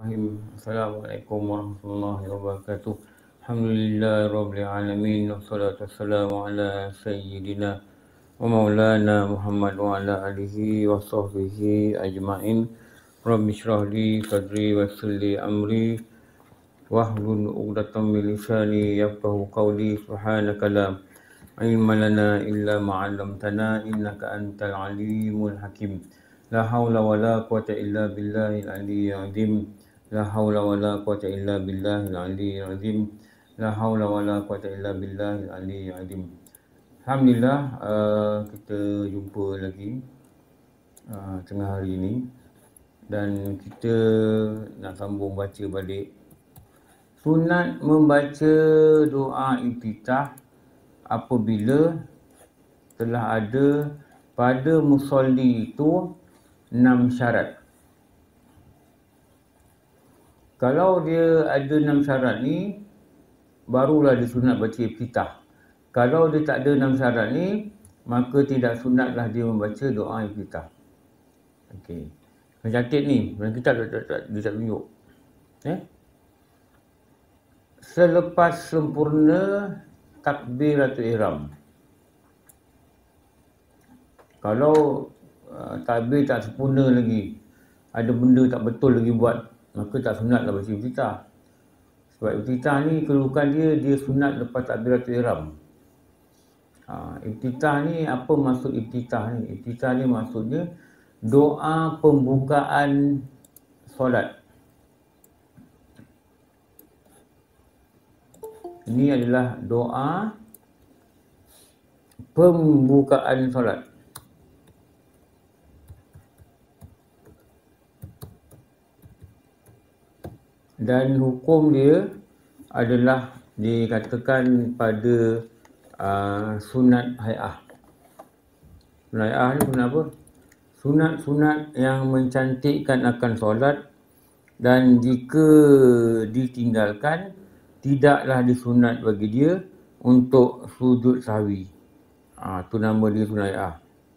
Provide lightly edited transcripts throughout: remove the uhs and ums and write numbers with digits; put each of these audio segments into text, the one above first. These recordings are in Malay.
Assalamualaikum warahmatullahi wabarakatuh. Alhamdulillahirabbil alamin wassalatu wassalamu ala sayyidina wa maulana Muhammad wa ala alihi wa sahbihi ajmain. Rabbi shrah li sadri wa yassir li amri wahlul 'uqdatam min lisani yafqahu qawli. Subhanaka la ilma lana illa ma 'allamtana innaka antal alimul hakim. La haula wala quwata illa billahil aliyyil azim. La haula wala quwata illa billahil aliyyil azim. La haula wala quwata illa billahil aliyyil azim. Alhamdulillah, kita jumpa lagi tengah hari ini dan kita nak sambung baca balik sunat membaca doa iftitah apabila telah ada pada musolli itu 6 syarat. Kalau dia ada 6 syarat ni, barulah dia sunat baca iftitah. Kalau dia tak ada 6 syarat ni, maka tidak sunatlah dia membaca doa iftitah. Okey. Catat ni, dalam kitab dia tak tunjuk. Selepas sempurna takbiratul ihram. Kalau takbir tak sempurna lagi, ada benda tak betul lagi buat, maka tak sunatlah baca iftitah. Sebab iftitah ni kedudukan dia sunat lepas takbiratul ihram. Iftitah ni, apa maksud iftitah ni? Iftitah ni maksudnya doa pembukaan solat. Ini adalah doa pembukaan solat. Dan hukum dia adalah dikatakan pada sunat hay'ah. Sunat hay'ah ni sunat apa? Sunat-sunat yang mencantikkan akan solat, dan jika ditinggalkan, tidaklah disunat bagi dia untuk sujud sahwi. Tu nama dia sunat hay'ah.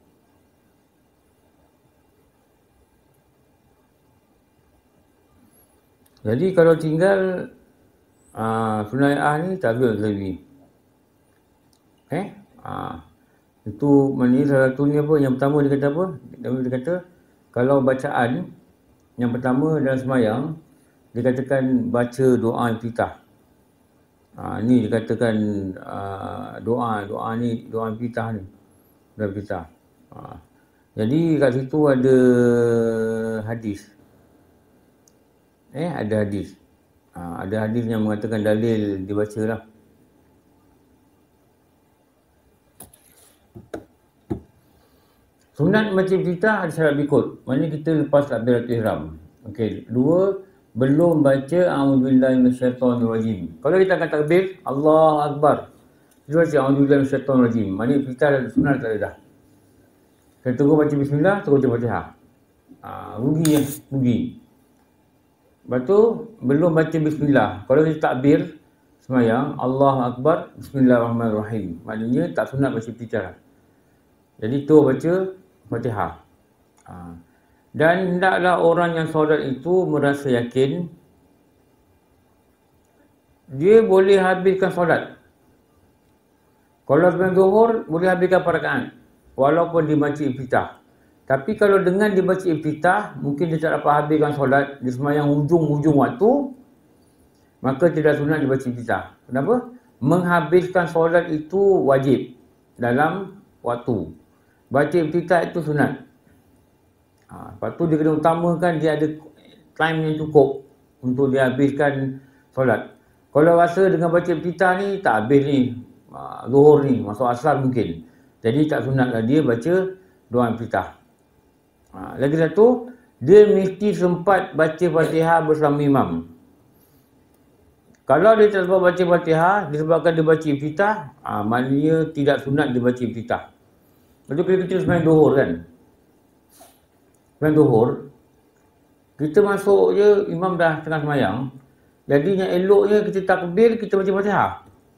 Jadi kalau tinggal sunat hay'ah ni tak boleh sahwi. Itu maknanya salah satunya apa? Yang pertama dia kata apa? Dia kata kalau bacaan yang pertama dalam sembahyang, dia katakan baca doa iftitah. Ni dikatakan doa ni, doa iftitah ni. Doa iftitah. Jadi kat situ ada hadis. Ada hadis. Ada hadis yang mengatakan dalil dibacalah. Sunat baca iftitah ada syarat berikut. Maknanya kita lepas takbiratul ihram. Okey, 2, belum baca a'udzubillahi minasyaitonirrajim. Kalau kita akan takbir, Allahu akbar, kita baca a'udzubillahi minasyaitonirrajim. Maknanya iftitah sunat tak ada dah. Kita tunggu baca bismillah, terus baca Fatihah. Rugi. Lepas tu, belum baca bismillah. Kalau kita takbir sembahyang, Allahu akbar, bismillahirrahmanirrahim. Maknanya tak sunat baca iftitah. Jadi tu baca Fatihah. Dan hendaklah orang yang solat itu merasa yakin dia boleh habiskan solat. Kalau sembahyang zuhur, boleh habiskan 4 rakaat walaupun dia baca iftitah. Tapi kalau dengan dia baca iftitah, mungkin dia tak dapat habiskan solat, dia sembahyang hujung waktu, maka tidak sunat dia baca iftitah. Kenapa? Menghabiskan solat itu wajib dalam waktu. Baca iftitah itu sunat. Lepas tu dia kena utamakan dia ada time yang cukup untuk dia habiskan solat. Kalau rasa dengan baca iftitah ni tak habis ni, zuhur ni, masuk asar mungkin, jadi tak sunatlah dia baca doa iftitah. Lagi satu, dia mesti sempat baca Fatihah bersama imam. Kalau dia tak sempat baca Fatihah disebabkan dia baca iftitah, maknanya tidak sunat dia baca iftitah. Lepas tu kita sembahyang zuhur kan. Sembahyang zuhur, kita masuk je, imam dah tengah sembahyang. Jadi yang eloknya kita takbir, kita baca Fatihah.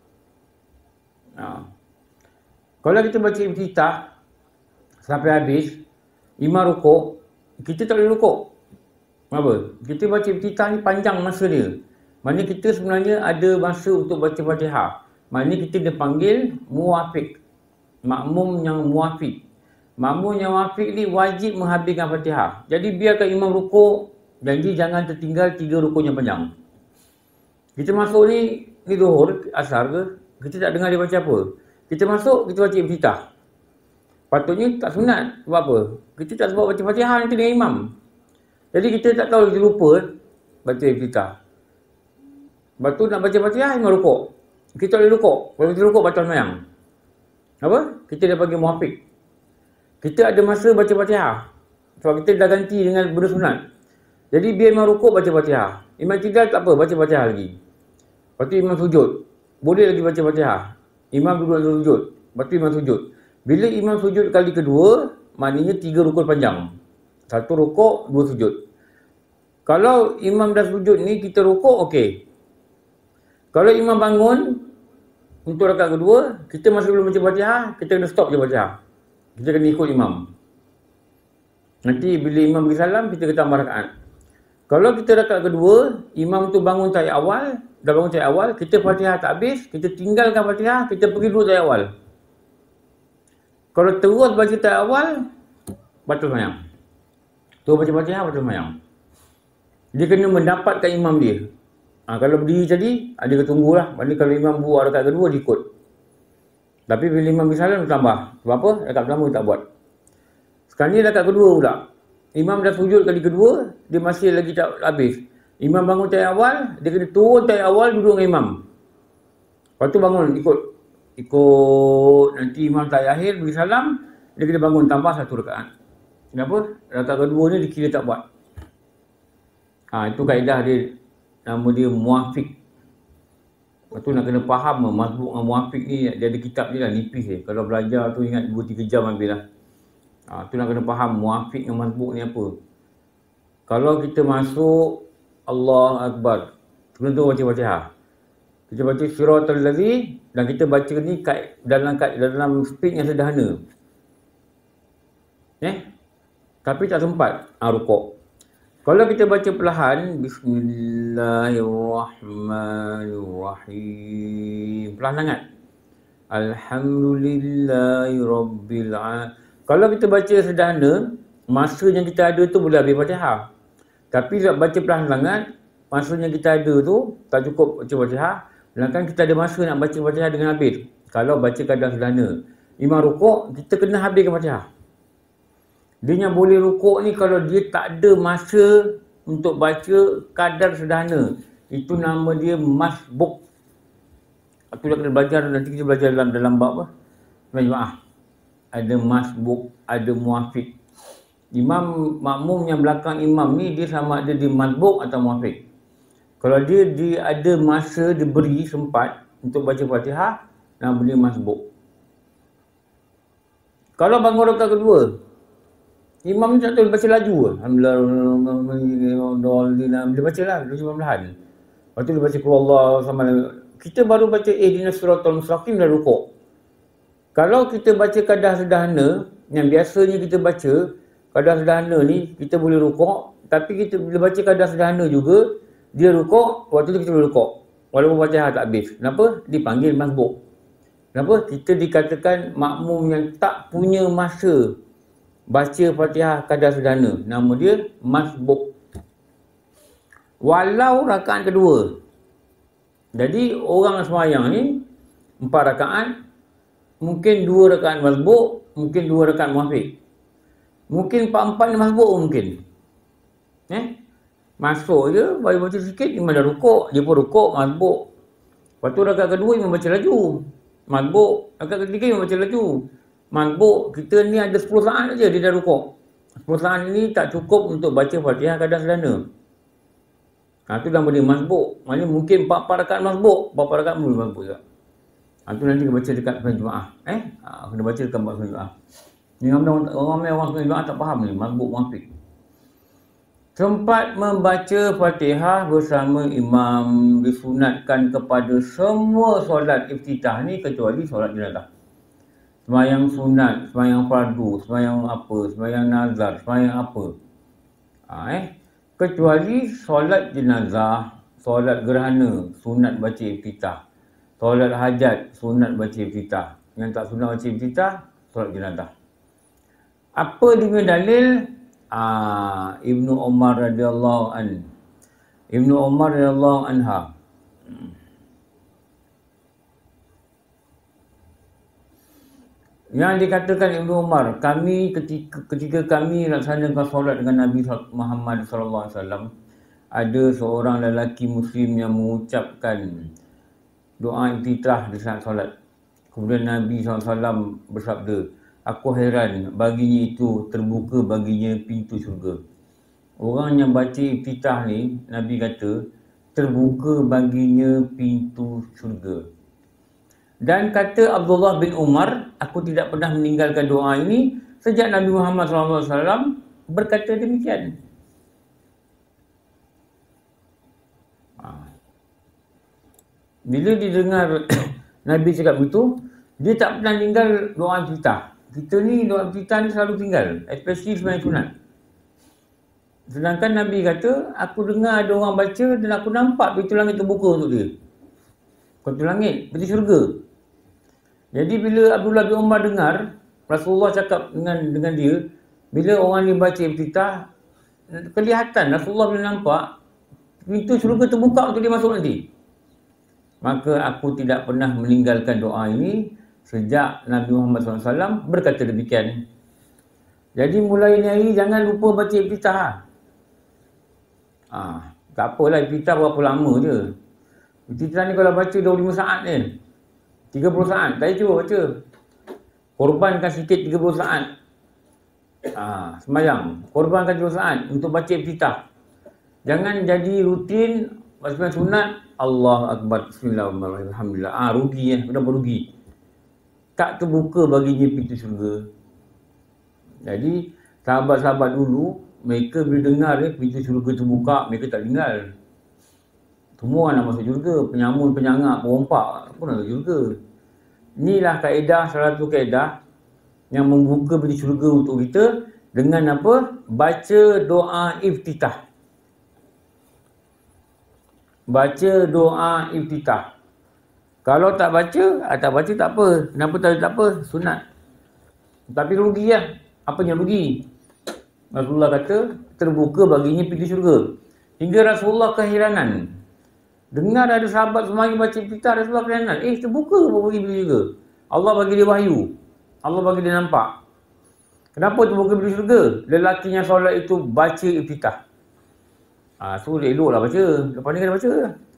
Kalau kita baca iftitah sampai habis, imam rukuk, kita tak boleh rukuk. Apa? Kita baca iftitah ni panjang masa dia. Maknanya kita sebenarnya ada masa untuk baca Fatihah. Maknanya kita dipanggil muwafiq. Makmum yang muwafiq. Makmum yang muwafiq ni wajib menghabiskan Fatihah. Jadi biarkan imam rukuk, janji jangan tertinggal 3 rukuk yang panjang. Kita masuk ni Zuhur, Asar ke, kita tak dengar dia baca apa. Kita masuk, kita baca iftitah. Patutnya tak sunat. Sebab apa? Kita tak sebab baca Fatihah nanti dengan imam. Jadi kita tak tahu, kita lupa baca iftitah. Lepas tu nak baca Fatihah, imam rukuk. Kita tak boleh rukuk. Kalau kita rukuk, batal sembahyang. Apa? Kita dah panggil muwafiq. Kita ada masa baca Fatihah. Sebab kita dah ganti dengan benda sunat. Jadi biar imam rukuk, baca Fatihah. Imam tidak tak apa, baca Fatihah lagi. Lepas tu imam sujud. Boleh lagi baca Fatihah. Imam duduk dalam sujud. Lepas tu imam sujud. Bila imam sujud kali kedua, maknanya 3 rukun panjang. 1 rukuk, 2 sujud. Kalau imam dah sujud ni, kita rukuk, okey. Kalau imam bangun untuk rakaat kedua, kita masih belum baca Fatihah, kita kena stop je Fatihah. Kita kena ikut imam. Nanti bila imam beri salam, kita kena tambah rakaat. Kalau kita rakaat kedua, imam tu bangun tahiyat awal, dah bangun tahiyat awal, kita Fatihah tak habis, kita tinggalkan Fatihah, kita pergi dulu tahiyat awal. Kalau terus baca tahiyat awal, batal sembahyang. Terus baca Fatihah, batal sembahyang. Dia kena mendapatkan imam dia. Kalau berdiri tadi, dia kena tunggulah. Maksudnya kalau imam buat rakaat kedua, dia ikut. Tapi bila imam beri salam, dia tambah. Sebab apa? Rakaat pertama dia tak buat. Sekarang ni rakaat kedua pula. Imam dah sujud kali kedua, dia masih lagi tak habis. Imam bangun tahiyat awal, dia kena turun tahiyat awal duduk dengan imam. Lepas tu bangun, ikut. Nanti imam tahiyat akhir, beri salam, dia kena bangun tambah 1 rakaat. Kenapa? Rakaat kedua ni dia kira tak buat. Itu kaedah dia. Nama dia muwafiq. Lepas tu nak kena faham mazbuk dengan muwafiq ni, dia ada kitab dia lah, nipis je. Kalau belajar tu ingat 2-3 jam habis lah. Tu nak kena faham muwafiq dengan mazbuk ni apa. Kalau kita masuk, Allah Akbar, kena tu baca Fatihah. Kita baca siratal ladzi, dan kita baca ni dalam speed yang sederhana. Tapi tak sempat rukuk. Kalau kita baca perlahan, Bismillahirrahmanirrahim. Perlahan sangat. Alhamdulillahirabbil alamin. Kalau kita baca sederhana, masa yang kita ada tu boleh habis Fatihah. Tapi kalau baca perlahan sangat, masa yang kita ada tu tak cukup baca Fatihah. Sedangkan kita ada masa nak baca Fatihah dengan habis. Kalau baca kadar sederhana. Imam rukuk, kita kena habiskan Fatihah. Dia yang boleh rukuk ni kalau dia tak ada masa untuk baca kadar sederhana. Itu nama dia masbuk. Aku dah kena belajar, nanti kita belajar dalam bab apa? Jemaah. Ada masbuk, ada muwafiq. Imam makmum yang belakang imam ni dia sama ada dia masbuk atau muwafiq. Kalau dia ada masa, dia beri sempat untuk baca Fatihah, nama dia masbuk. Kalau bangun rakaat kedua, imam ni tak tahu baca laju ke? Alhamdulillah, dia baca lah, dia cuma perlahan. Lepas tu dia baca Allah sama. Kita baru baca ihdinas siratal mustaqim dah rukuk. Kalau kita baca kadar sederhana, yang biasanya kita baca, kadar sederhana ni, kita boleh rukuk. Tapi kita bila baca kadar sederhana juga, dia rukuk, waktu tu kita boleh rukuk. Walaupun Fatihah tak habis. Kenapa? Dipanggil masbuk. Kenapa? Kita dikatakan makmum yang tak punya masa baca Fatihah kadar sederhana. Nama dia masbuk. Walau rakaat kedua. Jadi orang sembahyang ni 4 rakaat, mungkin 2 rakaat masbuk, mungkin 2 rakaat muwafiq. Mungkin 4-4 ni masbuk mungkin. Masuk je, baru baca sikit, imam dah rukuk, dia pun rukuk, masbuk. Lepas tu rakaat kedua imam baca laju, masbuk. Rakaat ketiga imam baca laju, masbuk. Kita ni ada 10 saat aja dia dah rukuk. 10 saat ni tak cukup untuk baca Fatihah kadar sederhana. Itu nama dia masbuk. Maknanya mungkin 4 rakaat masbuk, 4 rakaat boleh masbuk juga. Itu nanti kita baca dekat sembahyang Jumaat. Kena baca dekat sembahyang Jumaat. Ni orang sembahyang Jumaat tak faham ni, masbuk muwafiq. Sempat membaca Fatihah bersama imam disunatkan kepada semua solat iftitah ni kecuali solat jenazah. Sembahyang sunat, sembahyang fardu, sembahyang apa, sembahyang nazar, sembahyang apa. Kecuali solat jenazah, solat gerhana, sunat baca iftitah. Solat hajat, sunat baca iftitah. Yang tak sunat baca iftitah, solat jenazah. Apa dia dalil? Ibnu Umar radhiyallahu an. Ibnu Umar radhiyallahu anha. Yang dikatakan Ibnu Umar, kami ketika kami laksanakan solat dengan Nabi Muhammad sallallahu alaihi wasallam, ada seorang lelaki muslim yang mengucapkan doa iftitah di saat solat. Kemudian Nabi SAW bersabda, aku heran baginya itu terbuka baginya pintu syurga. Orang yang baca iftitah ni, Nabi kata, terbuka baginya pintu syurga. Dan kata Abdullah bin Umar, aku tidak pernah meninggalkan doa ini sejak Nabi Muhammad SAW berkata demikian. Bila didengar Nabi cakap begitu, dia tak pernah tinggal doa iftitah. Kita ni doa iftitah ni selalu tinggal, especially sembahyang sunat. Sedangkan Nabi kata, aku dengar ada orang baca dan aku nampak pintu langit terbuka untuk dia. Pintu langit, pintu syurga. Jadi bila Abdullah bin Umar dengar Rasulullah cakap dengan dia, bila orang ni baca iftitah, kelihatan Rasulullah boleh nampak pintu syurga terbuka untuk dia masuk nanti. Maka aku tidak pernah meninggalkan doa ini sejak Nabi Muhammad SAW berkata demikian. Jadi mulai ni hari jangan lupa baca iftitah. Tak apalah iftitah berapa lama je. Iftitah ni kalau baca 25 saat ni, 30 saat, tak cuba baca. Korbankan sikit 30 saat. Semayang, korbankan 30 saat untuk baca iftitah. Jangan jadi rutin sembahyang sunat, Allah Akbar, Bismillahirrahmanirrahim, Alhamdulillah. Rugi ya, kenapa rugi? Tak terbuka baginya pintu syurga. Jadi, sahabat-sahabat dulu, mereka bila dengar pintu syurga terbuka, mereka tak tinggal. Semua nak masuk syurga, penyamun, penyangak, perompak, pun nak masuk syurga. Inilah kaedah, salah satu kaedah yang membuka pintu syurga untuk kita dengan apa? Baca doa iftitah. Baca doa iftitah. Kalau tak baca tak apa. Kenapa tak apa? Sunat. Tapi rugi lah. Apanya rugi? Rasulullah kata, terbuka baginya pintu syurga. Hingga Rasulullah keheranan. Dengar ada sahabat semua baca iftitah, Rasulullah keheranan. Terbuka bagi pintu syurga. Allah bagi dia wahyu. Allah bagi dia nampak. Kenapa terbuka pintu syurga? Lelaki yang solat itu baca iftitah. So eloklah baca. Lepas ni kena baca.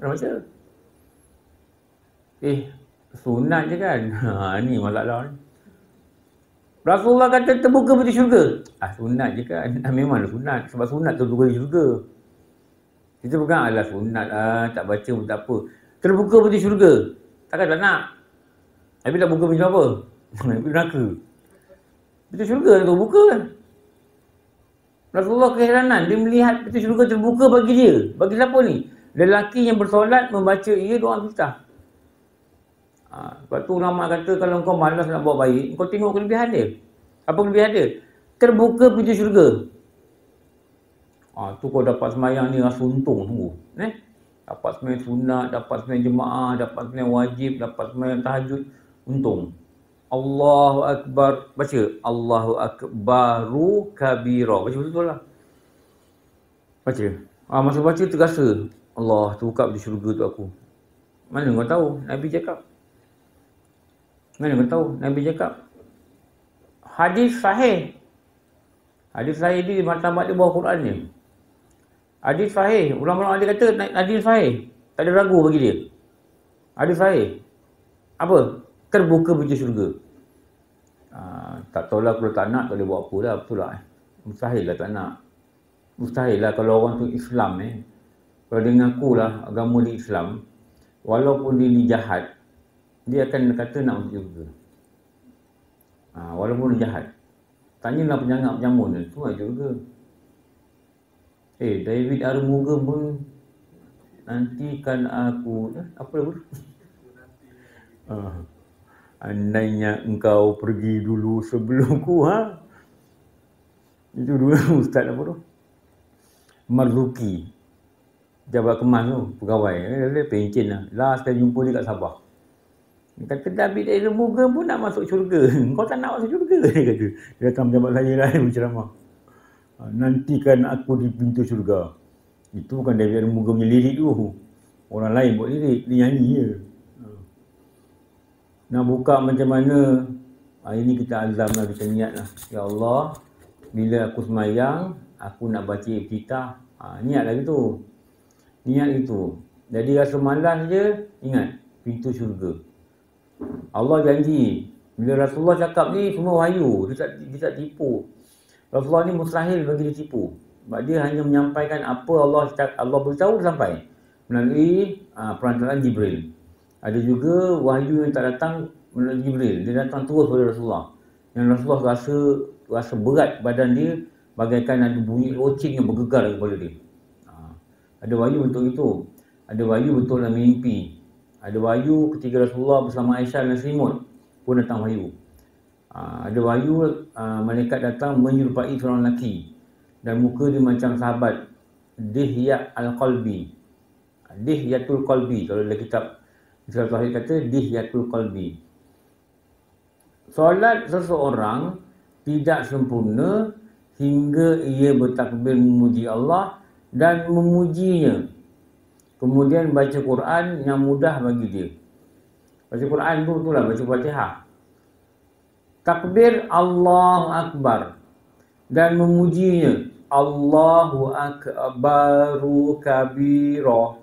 Sunat je kan. Ni masalah ni. Rasulullah kata terbuka pintu syurga. Sunat je kan. Memanglah sunat. Sebab sunat terbuka pintu syurga. Kita pegang sunat tak baca pun tak apa. Terbuka pintu syurga. Takkan tak nak. Tapi tak buka pintu apa? Pintu neraka. Pintu syurga terbuka kan. Rasulullah keheranan, dia melihat pintu syurga terbuka bagi dia. Bagi siapa ni? Lelaki yang bersolat membaca ia doa iftitah. Sebab tu ulama kata kalau kau malas nak buat baik, kau tengok kelebihan dia. Apa kelebihan dia? Terbuka pintu syurga. Tu kau dapat semayang ni rasa untung tunggu. Dapat semayang sunat, dapat semayang jemaah, dapat semayang wajib, dapat semayang tahajud. Untung. Allahu Akbar. Baca. Allahu Akbaru kabira. Baca betul lah. Baca. Masa baca terasa. Allah terbuka di syurga tu aku. Mana kau tahu? Nabi cakap. Mana kau tahu? Nabi cakap. Hadis sahih. Hadis sahih ni martabat dia bawah Quran ni. Hadis sahih. Ulama-ulama dia kata hadis sahih. Tak ada ragu bagi dia. Hadis sahih. Apa? Terbuka pintu syurga. Tak tahulah kalau tak nak tak boleh buat apa dah. Betul lah. Mustahil lah tak nak. Mustahil lah kalau orang tu Islam kalau dia mengaku lah agama dia Islam, walaupun dia ni jahat, dia akan kata nak masuk syurga. Walaupun dia jahat. Tanyalah penyangak penyamun dia, tu lah syurga. David Armuga pun nantikan aku. Apa dia pun? Andainya engkau pergi dulu sebelumku, Itu dulu ustaz apa tu? Marzuki. Jabat kemas tu, pegawai. Dia pencen lah. Last kali jumpa dia kat Sabah. Dia kata, David Aaron Morgan pun nak masuk syurga. Kau tak nak masuk syurga, dia kata. Dia datang pejabat saya lah, dia berceramah. Nantikan aku di pintu syurga. Itu bukan David Aaron Morgan punya lirik tu. Orang lain buat lirik, dia nyanyi je. Nak buka macam mana, hari ni kita azam lah, kita niat lah. Ya Allah, bila aku semayang, aku nak baca iftitah. Niat lah gitu. Niat itu. Jadi rasa malas je, ingat, pintu syurga. Allah janji, bila Rasulullah cakap ni semua wahyu, dia tak tipu. Rasulullah ni mustahil bagi dia tipu. Sebab dia hanya menyampaikan apa Allah beritahu sampai melalui perantaraan Jibril. Ada juga wahyu yang tak datang melalui Jibril, dia datang terus pada Rasulullah. Yang Rasulullah rasa berat badan dia, bagaikan ada bunyi loceng yang bergegar di kepala dia. Ada wahyu untuk itu. Ada wahyu betul dalam mimpi. Ada wahyu ketika Rasulullah bersama Aisyah dan Selimut pun datang wahyu. Ada wahyu malaikat datang menyerupai seorang lelaki dan muka dia macam sahabat Dihya al-Qalbi. Dihyatul Qalbi. Kalau dalam kitab Islam Tauhid kata Dihyatul Qalbi. Solat seseorang tidak sempurna hingga ia bertakbir memuji Allah dan memujinya. Kemudian baca Quran yang mudah bagi dia. Baca Quran tu itulah baca Fatihah. Takbir Allahu Akbar dan memujinya. Allahu Akbaru kabira.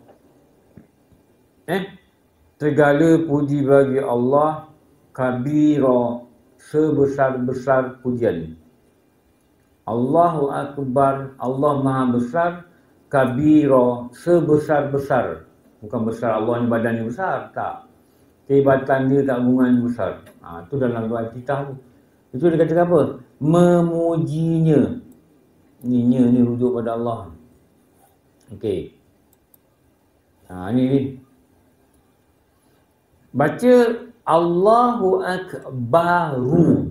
Segala puji bagi Allah kabira, sebesar-besar pujian. Allahu Akbar, Allah Maha Besar, kabira, sebesar-besar. Bukan besar Allah ni badan ni besar, tak. Kehebatan dia, keagungan dia besar. Itu dalam doa iftitah tu. Itu dia kata apa? Memujinya. Ni rujuk pada Allah. Okey. Ni. Baca Allahu Akbaru.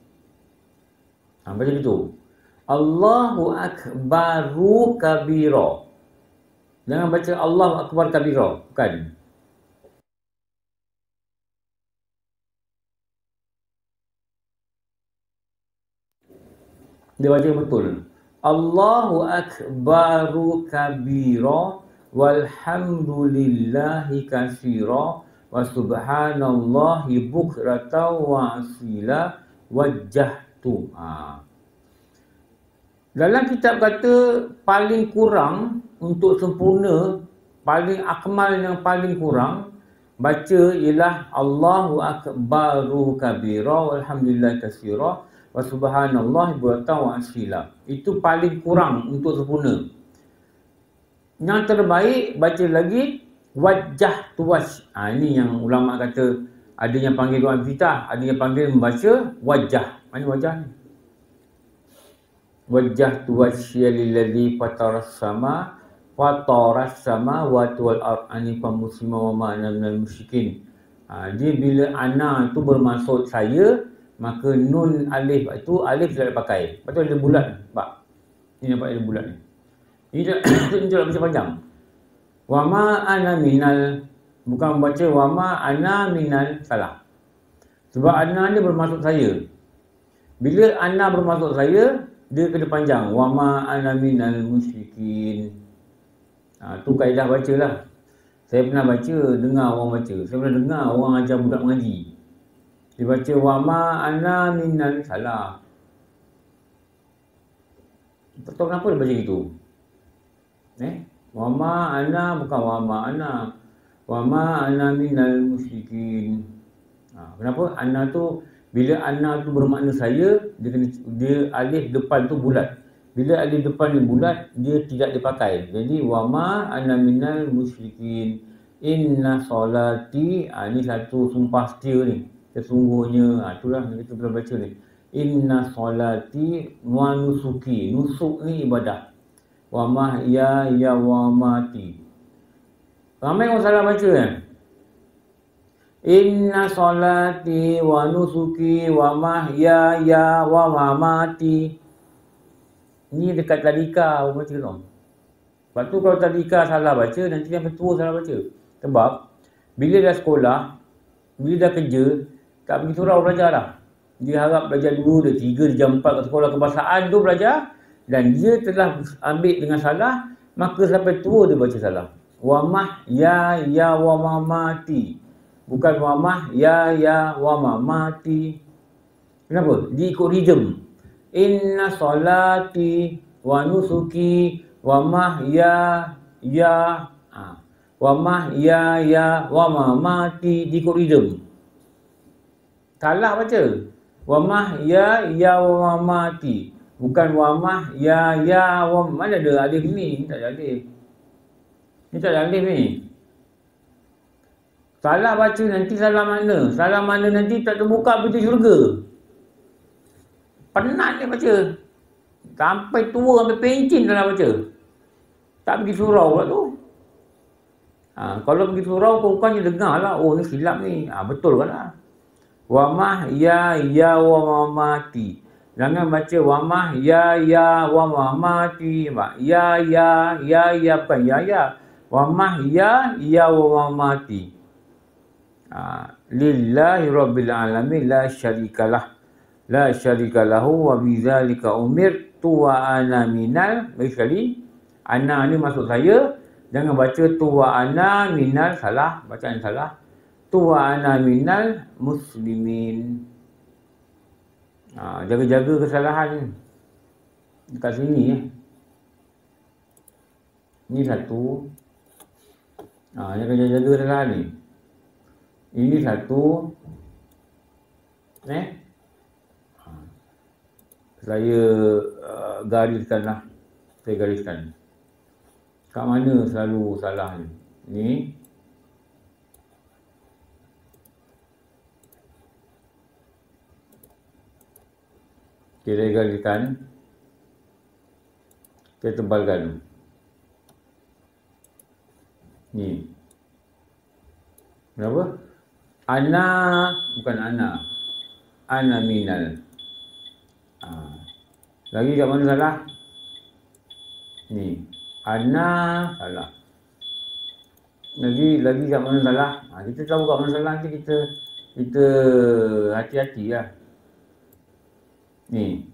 Baca gitu. Allahu Akbaru kabira. Jangan baca Allahu Akbar kabira. Bukan. Dia baca betul. Allahu Akbaru kabira walhamdulillahi katsira wa subhanallahi bukratan wa asila wajjahtu. Dalam kitab kata paling kurang untuk sempurna, paling akmal yang paling kurang baca ialah Allahu Akbaru kabira walhamdulillahi katsira wa subhanallahi bukratan wa asila. Itu paling kurang untuk sempurna. Yang terbaik baca lagi wajah tuwas. Ini yang ulama kata ada yang panggil doa iftitah, ada yang panggil membaca wajah. Mana wajah ni? Wajah tuwasya lilladzi fataras sama wal ard anifan muslima wa ma ana minal musyrikin. Dia bila ana tu bermaksud saya, maka nun alif itu alif tidak dipakai. Betul ada bulat, nampak? Ini nampak ada bulat ni. Ini tak baca panjang. Wa ma ana minal, bukan membaca wa ma ana minal, salah. Sebab ana ni bermaksud saya. Bila ana bermaksud saya, dia kena panjang. Wa ma ana minal musyrikin. Tu kaedah baca lah. Saya pernah baca, dengar orang baca. Saya pernah dengar orang ajar budak mengaji. Dia baca wa ma ana minal, salah. Tak tahu kenapa dia baca gitu. Wa ma ana, bukan wa ma ana. Wa ma ana minal musyrikin. Kenapa? Ana tu, bila ana tu bermakna saya, dia alif depan tu bulat. Bila alif depan ni bulat, dia tidak dipakai. Jadi wa ma ana minal musyrikin. Inna solati, ni satu sumpah setia ni. Sesungguhnya, itulah kita pernah baca ni. Inna solati wa nusuki. Nusuk ni ibadah. Wa mahya ya wa mati. Ramai orang salah baca kan? Inna solati wa nusuki wa mahya ya wa mamati. Ni dekat tadika baca tu. Lepas tu kalau tadika salah baca, nanti yang ketua salah baca. Sebab bila dah sekolah, bila dah kerja, tak pergi surau belajar dah. Dia harap belajar 2, dia 3, dia jam 4 ke sekolah kebahasaan tu belajar. Dan dia telah ambil dengan salah, maka sampai tua dia baca salah. Wamah ya wa mati. Bukan wamah ya wa mati. Kenapa? Dia ikut rhythm. Inna salati wa nusuki wa mahya wa mahya wa mamati, dia ikut rhythm. Salah baca. Wa mahya wa mamati. Bukan wa mahya wa, mana ada alif ni? Tak ada alif. Ni tak ada alif ni. Salah baca nanti salah mana? Salah mana nanti tak terbuka pintu syurga. Penat dia baca. Sampai tua, sampai pencin dah nak baca. Tak pergi surau pula tu. Kalau pergi surau, bukannya dengar lah. Oh, ni silap ni. Betul kan lah. Wamah ya wa mamati. Jangan baca wamah ya wa mamati. Ya bukan ya. Wamah ya wa mamati. Lillahi rabbil alamin la syarikalah. La syarikalahu wa bidzalika umirtu wa ana minal. Baik sekali. Ana ni maksud saya. Jangan baca tu wa ana minal. Salah. Bacaan salah. Tu wa ana minal muslimin. Jaga-jaga kesalahan dekat sini. Ni satu. Jaga-jaga kesalahan ni. Ini satu. Saya gariskanlah. Saya gariskan. Kat mana selalu salah ni? Ni. Saya gariskan. Saya tebalkan. Ni. Kenapa? Ana. Bukan ana. Ana minal. Lagi kat mana salah? Ni. Ana salah. Lagi kat mana salah? Kita tahu kat mana salah nanti kita hati-hati lah. Ni.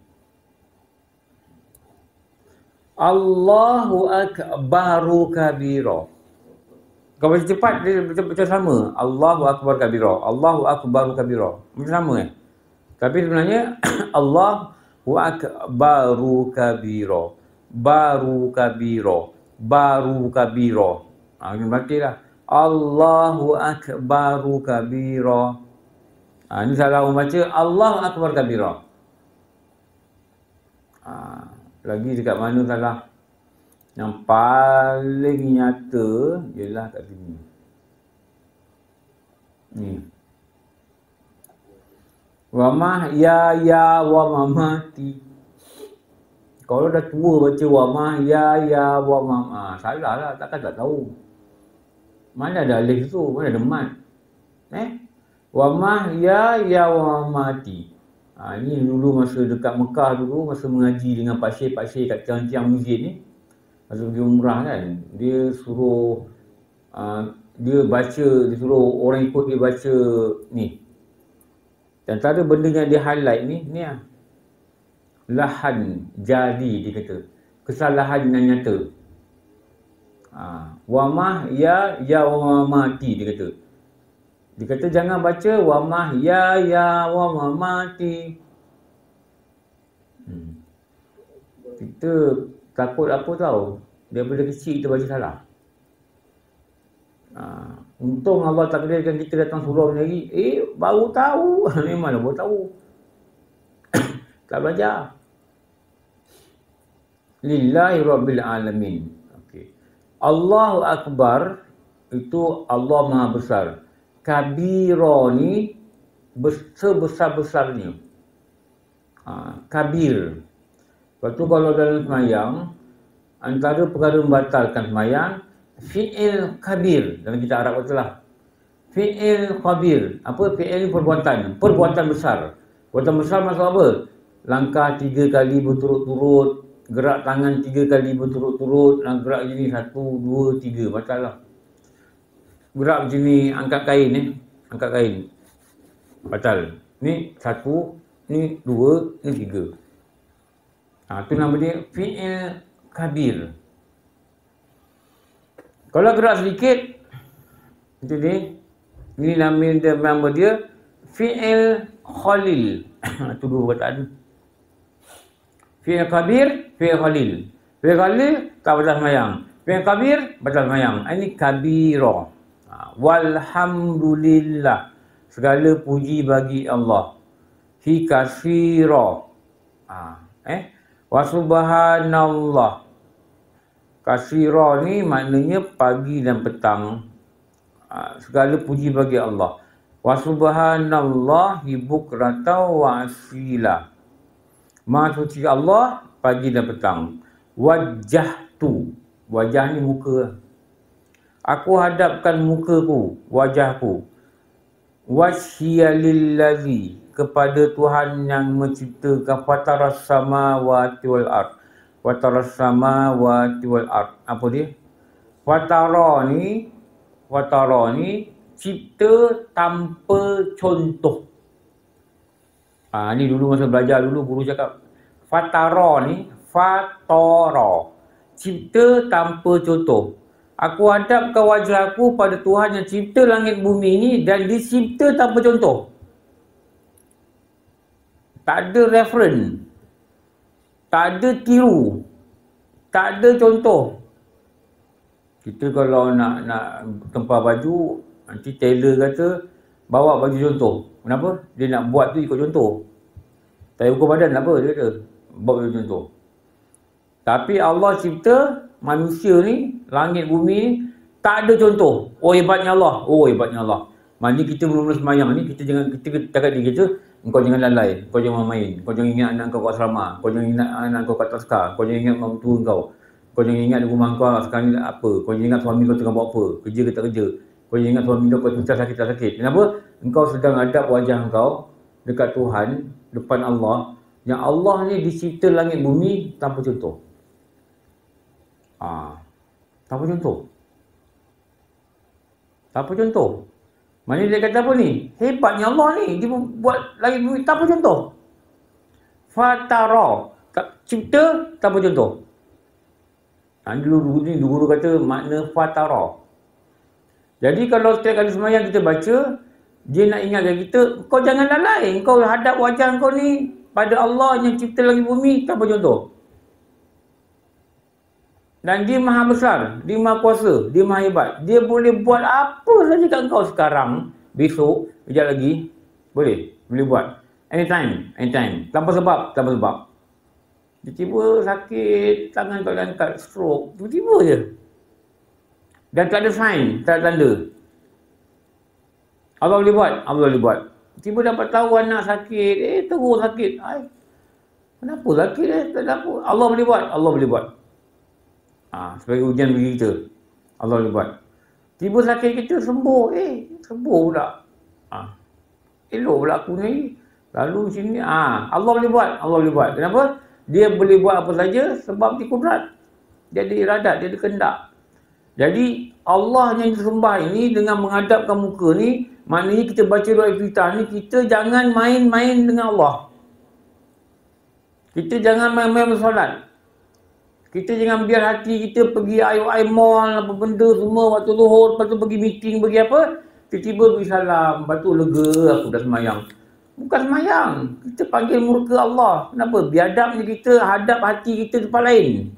Allahu akbaru kabira. Kau baca cepat dia macam sama. Allahu akbar kabira. Allahu akbaru kabira. Macam sama Tapi sebenarnya Allahu akbaru kabira. Baru kabira. Ini bacalah. Allahu akbaru kabira. Ini salah orang baca Allahu akbar kabira. Lagi dekat mana salah? Yang paling nyata ialah kat sini. Ni. Wa mahya wa mamati. Kalau dah tua baca wa mahya wa mamati. Salah lah, takkan tak tahu. Mana ada alif tu? Mana ada mat? Wa mahya wa mamati. Ini dulu masa dekat Mekah dulu, masa mengaji dengan pakcik-pakcik kat tiang-tiang masjid ni. Masa pergi umrah kan, dia suruh dia suruh orang ikut dia baca ni. Dan antara benda yang dia highlight ni lah. Lahan jadi dia kata. Kesalahan yang nyata. Wa mahya wa mamati dia kata. Dia kata jangan baca wa mahya wa mamati. Kita takut apa tahu? Daripada kecil kita baca salah. Untung Allah takdirkan kita datang surau ni lagi. Baru tahu. Memanglah baru tahu. Tak belajar. Lillahi rabbil alamin. Okay. Allahu akbar itu Allah Maha Besar. Kabira ni sebesar-besarnya. Kabir. Lepas tu kalau dalam semayang, antara perkara membatalkan semayang, fi'il kabir. Dalam kitab Arab betul lah. Fi'il kabir. Apa fi'il perbuatan? Perbuatan besar. Perbuatan besar maksud apa? Langkah 3 kali berturut-turut. gerak tangan 3 kali berturut-turut, nak gerak macam ni 1, 2, 3, batal lah. Gerak macam ni, angkat kain angkat kain, batal. Ni 1, ni 2, ni 3. Tu nama dia fi'il kabir. Kalau gerak sedikit, macam ni, ini nama dia fi'il khalil. Itu dua perkataan. Fi'il kabir, fi'il khalil. Fi'il khalil tak batal sembahyang. Fi'il kabir batal sembahyang. Ini kabira. Walhamdulillah. Segala puji bagi Allah. Hi kasira. Wa subhanallah. Kasira ni maknanya pagi dan petang. Segala puji bagi Allah. Wa subhanallah bukratan wa asila. Maha suci Allah pagi dan petang. Wajjahtu. Wajah ni muka. Aku hadapkan mukaku, wajahku. Wajhiya lillazi. Kepada Tuhan yang menciptakan fataras samawati wal ard. Fataras samawati wal ard. Apa dia? Fatara ni cipta tanpa contoh. Ni dulu masa belajar dulu guru cakap fatara ni, fatara, cipta tanpa contoh. Aku hadapkan wajahku pada Tuhan yang cipta langit bumi ni dan dicipta tanpa contoh. Tak ada reference, tak ada tiru, tak ada contoh. Kita kalau nak tempah baju, nanti tailor kata bawa baju contoh. Kenapa? Dia nak buat tu ikut contoh. Tak ukur badan apa dia kata. Bawa baju contoh. Tapi Allah cipta manusia ni, langit bumi ni, tak ada contoh. Oh hebatnya Allah. Oh hebatnya Allah. Maknanya kita mula-mula semayang ni, kita cakap diri kita, engkau jangan lalai, kau jangan main, kau jangan ingat anak kau kat asrama, kau jangan ingat anak kau kat taskar, kau jangan ingat mak tua kau jangan ingat di rumah kau sekarang ni apa, kau jangan ingat suami kau tengah buat apa, kerja ke tak kerja, kau jangan ingat suami kau macam sakit tak sakit. Kenapa? Engkau sedang hadap wajah kau dekat Tuhan, depan Allah, yang Allah ni dicipta langit bumi tanpa contoh. Tanpa contoh. Tanpa contoh. Maknanya dia kata apa ni? Hebatnya Allah ni. Dia buat langit bumi tanpa contoh. Fatara. Cipta tanpa contoh. Dulu guru kata makna fatara. Jadi kalau setiap kali semayang kita baca, dia nak ingatkan kita, kau jangan lalai. Kau hadap wajah kau ni pada Allah yang cipta langit bumi tanpa contoh. Dan dia maha besar, dia maha kuasa, dia maha hebat. Dia boleh buat apa saja kat kau sekarang, besok, kejap lagi. Boleh buat. Anytime. Tanpa sebab. Tiba-tiba sakit, tangan tak angkat, stroke. Tiba-tiba je. Dan tak ada sign, tak ada tanda. Allah boleh buat. Tiba dapat tahu anak sakit, terus sakit. Kenapa sakit tak ada apa. Allah boleh buat. Sebagai ujian bagi kita. Allah boleh buat. Tiba sakit kita sembuh. Sembuh pula. Elok pula aku ni. Lalu sini. Allah boleh buat. Kenapa? Dia boleh buat apa saja sebab dia kudrat. Dia ada iradat, dia ada kehendak. Jadi Allah yang disembah ini dengan menghadapkan muka ni, maknanya kita baca doa iftitah ni, kita jangan main-main dengan Allah. Kita jangan main-main bersolat. Kita jangan biar hati kita pergi air mall, apa benda semua, waktu zuhur, lepas tu pergi meeting, pergi apa, tiba-tiba pergi salam, lepas tu lega, aku dah semayang. Bukan semayang, kita panggil murka Allah. Kenapa? Biadabnya kita hadap hati kita tempat lain.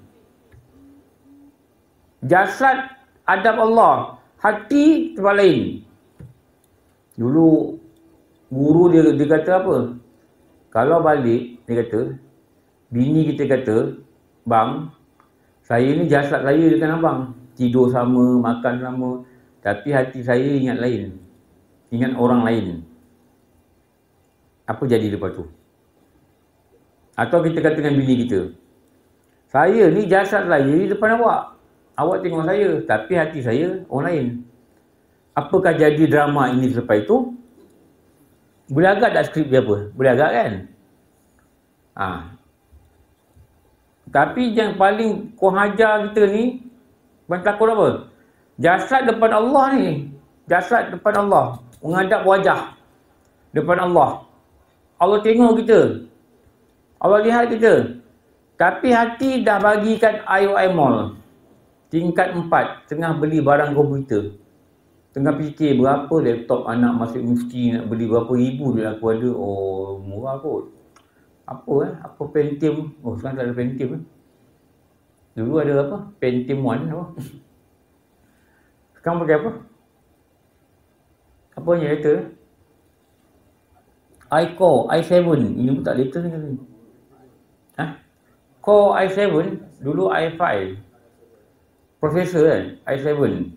Jasad hadap Allah, hati tempat lain. Dulu guru dia kata apa? Kalau balik, dia kata, bini kita kata, bang, saya ni jasad saya dengan abang. Tidur sama, makan sama. Tapi hati saya ingat lain. Ingat orang lain. Apa jadi lepas tu? Atau kita kata dengan bini kita, saya ni jasad saya di depan awak. Awak tengok saya. Tapi hati saya orang lain. Apakah jadi drama ini selepas itu? Boleh agak tak skrip dia apa? Boleh agak kan? Tapi yang paling kau hajar kita ni, bukan takut apa? Jasad depan Allah ni. Jasad depan Allah. Menghadap wajah depan Allah. Allah tengok kita. Allah lihat kita. Tapi hati dah bagikan IOI Mall. Tingkat 4. Tengah beli barang komputer. Tengah fikir berapa laptop anak masuk universiti nak beli berapa ribu dia aku ada. Oh, murah kot. Apa Pentium. Oh, sekarang tak ada Pentium. Dulu ada apa? Pentium 1 apa? Sekarang pakai apa? Apa ni later? iCore i7. Ini pun tak later ni. Core i7, dulu i5. Processor kan, i7.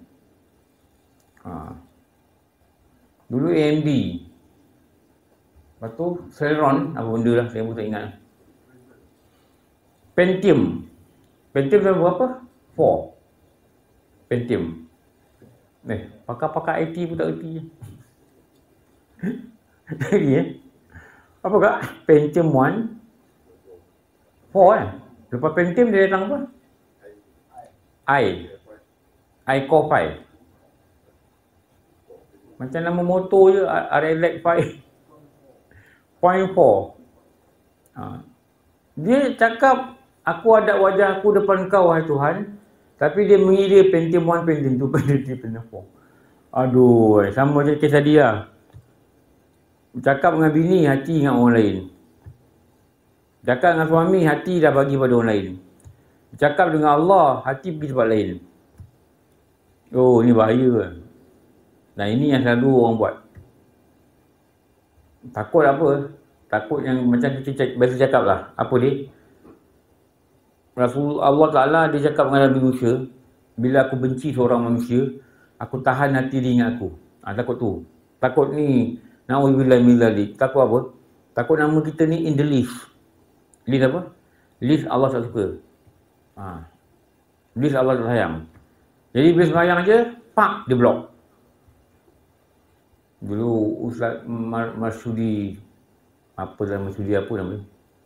Dulu AMD. Lepas tu Celeron, apa benda lah, saya pun tak ingat. Pentium. Pentium berapa berapa? 4. Pentium. Pakar-pakar IT pun tak erti je. Lagi apa kak? Pentium 1 4 Lepas Pentium dia datang apa? iCore 5. Macam nama motor je, RLX 5.4. Dia cakap, aku ada wajah aku depan kau wahai Tuhan. Tapi dia mengira Pentium 1, Pentium 2, Pentium 4. Aduh, sama je kisah dia. Cakap dengan bini, hati dengan orang lain. Cakap dengan suami, hati dah bagi pada orang lain. Cakap dengan Allah, hati pergi tempat lain. Oh, ni bahaya. Nah, ini yang selalu orang buat. Takut apa? Takut yang macam kita biasa cakap lah. Apa dia? Rasul Allah Ta'ala dia cakap dengan Nabi Musa, bila aku benci seorang manusia, aku tahan hati dia ingat aku. Takut tu. Takut ni, na'udzubillah min dzalik. Takut apa? Takut nama kita ni in the list. List apa? List Allah tak suka. List Allah tak sayang. Jadi bila sembahyang je, pak, dia blok. Dulu Ustaz Marsudi, apa dalam Marsudi apa namanya?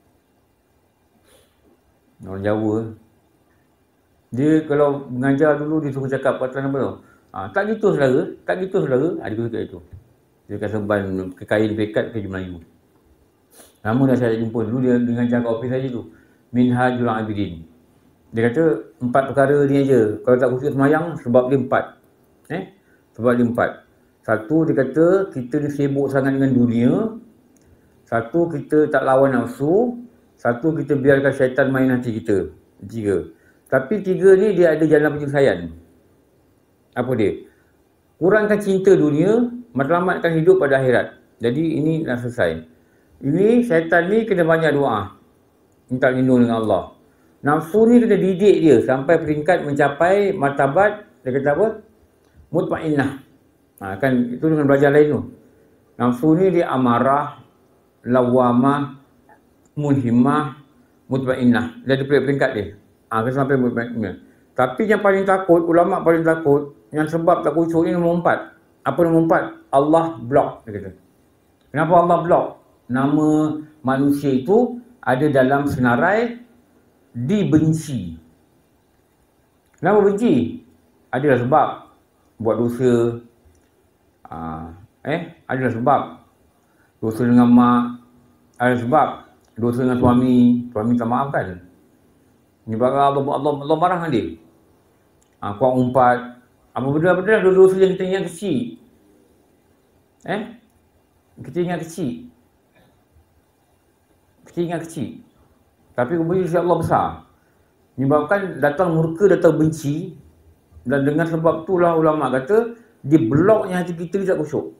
Orang Jawa. Dia kalau mengajar dulu, dia suruh cakap perkataan apa tu? Tak gitu saudara. Dia suka itu. Dia kata ban kain pekat ke Melayu. Lama dah saya jumpa. Dulu dia mengajar kat ofis saja tu. Minhajul Abidin. Dia kata 4 perkara ni aja. Kalau tak khusus semayang, sebab dia 4. Sebab dia 4. Satu, dia kata kita ni sibuk sangat dengan dunia. Satu, kita tak lawan nafsu. Satu, kita biarkan syaitan main hati kita. 3. Tapi 3 ni dia ada jalan penyelesaian. Apa dia? Kurangkan cinta dunia, matlamatkan hidup pada akhirat. Jadi ini dah selesai. Ini syaitan ni kena banyak doa. Minta lindung dengan Allah. Nafsu ni kena didik dia sampai peringkat mencapai martabat, dia kata apa? Mutmainnah. Kan itu dengan belajar lain tu. Nafsu ni dia amarah, lawamah, mulhimah, mutmainnah. Dia ada peringkat dia. Kena sampai mutmainnah. Tapi yang paling takut, ulama paling takut, yang sebab tak khusyuk ni nombor 4. Apa nombor 4? Allah blok, dia kata. Kenapa Allah blok? Nama manusia itu ada dalam senarai dibenci. Kenapa benci? Adalah sebab buat dosa. Adalah sebab dosa dengan mak. Ada sebab dosa dengan suami tak maafkan. Menyebabkan Allah marah dengan dia. Kuat umpat. Apa benda-benda dosa yang kita ingat kecil. Kita ingat kecil. Tapi kemudian sisi Allah besar. Menyebabkan datang murka, datang benci. Dan dengan sebab itulah ulama kata, dia bloknya hati kita ni tak khusyuk.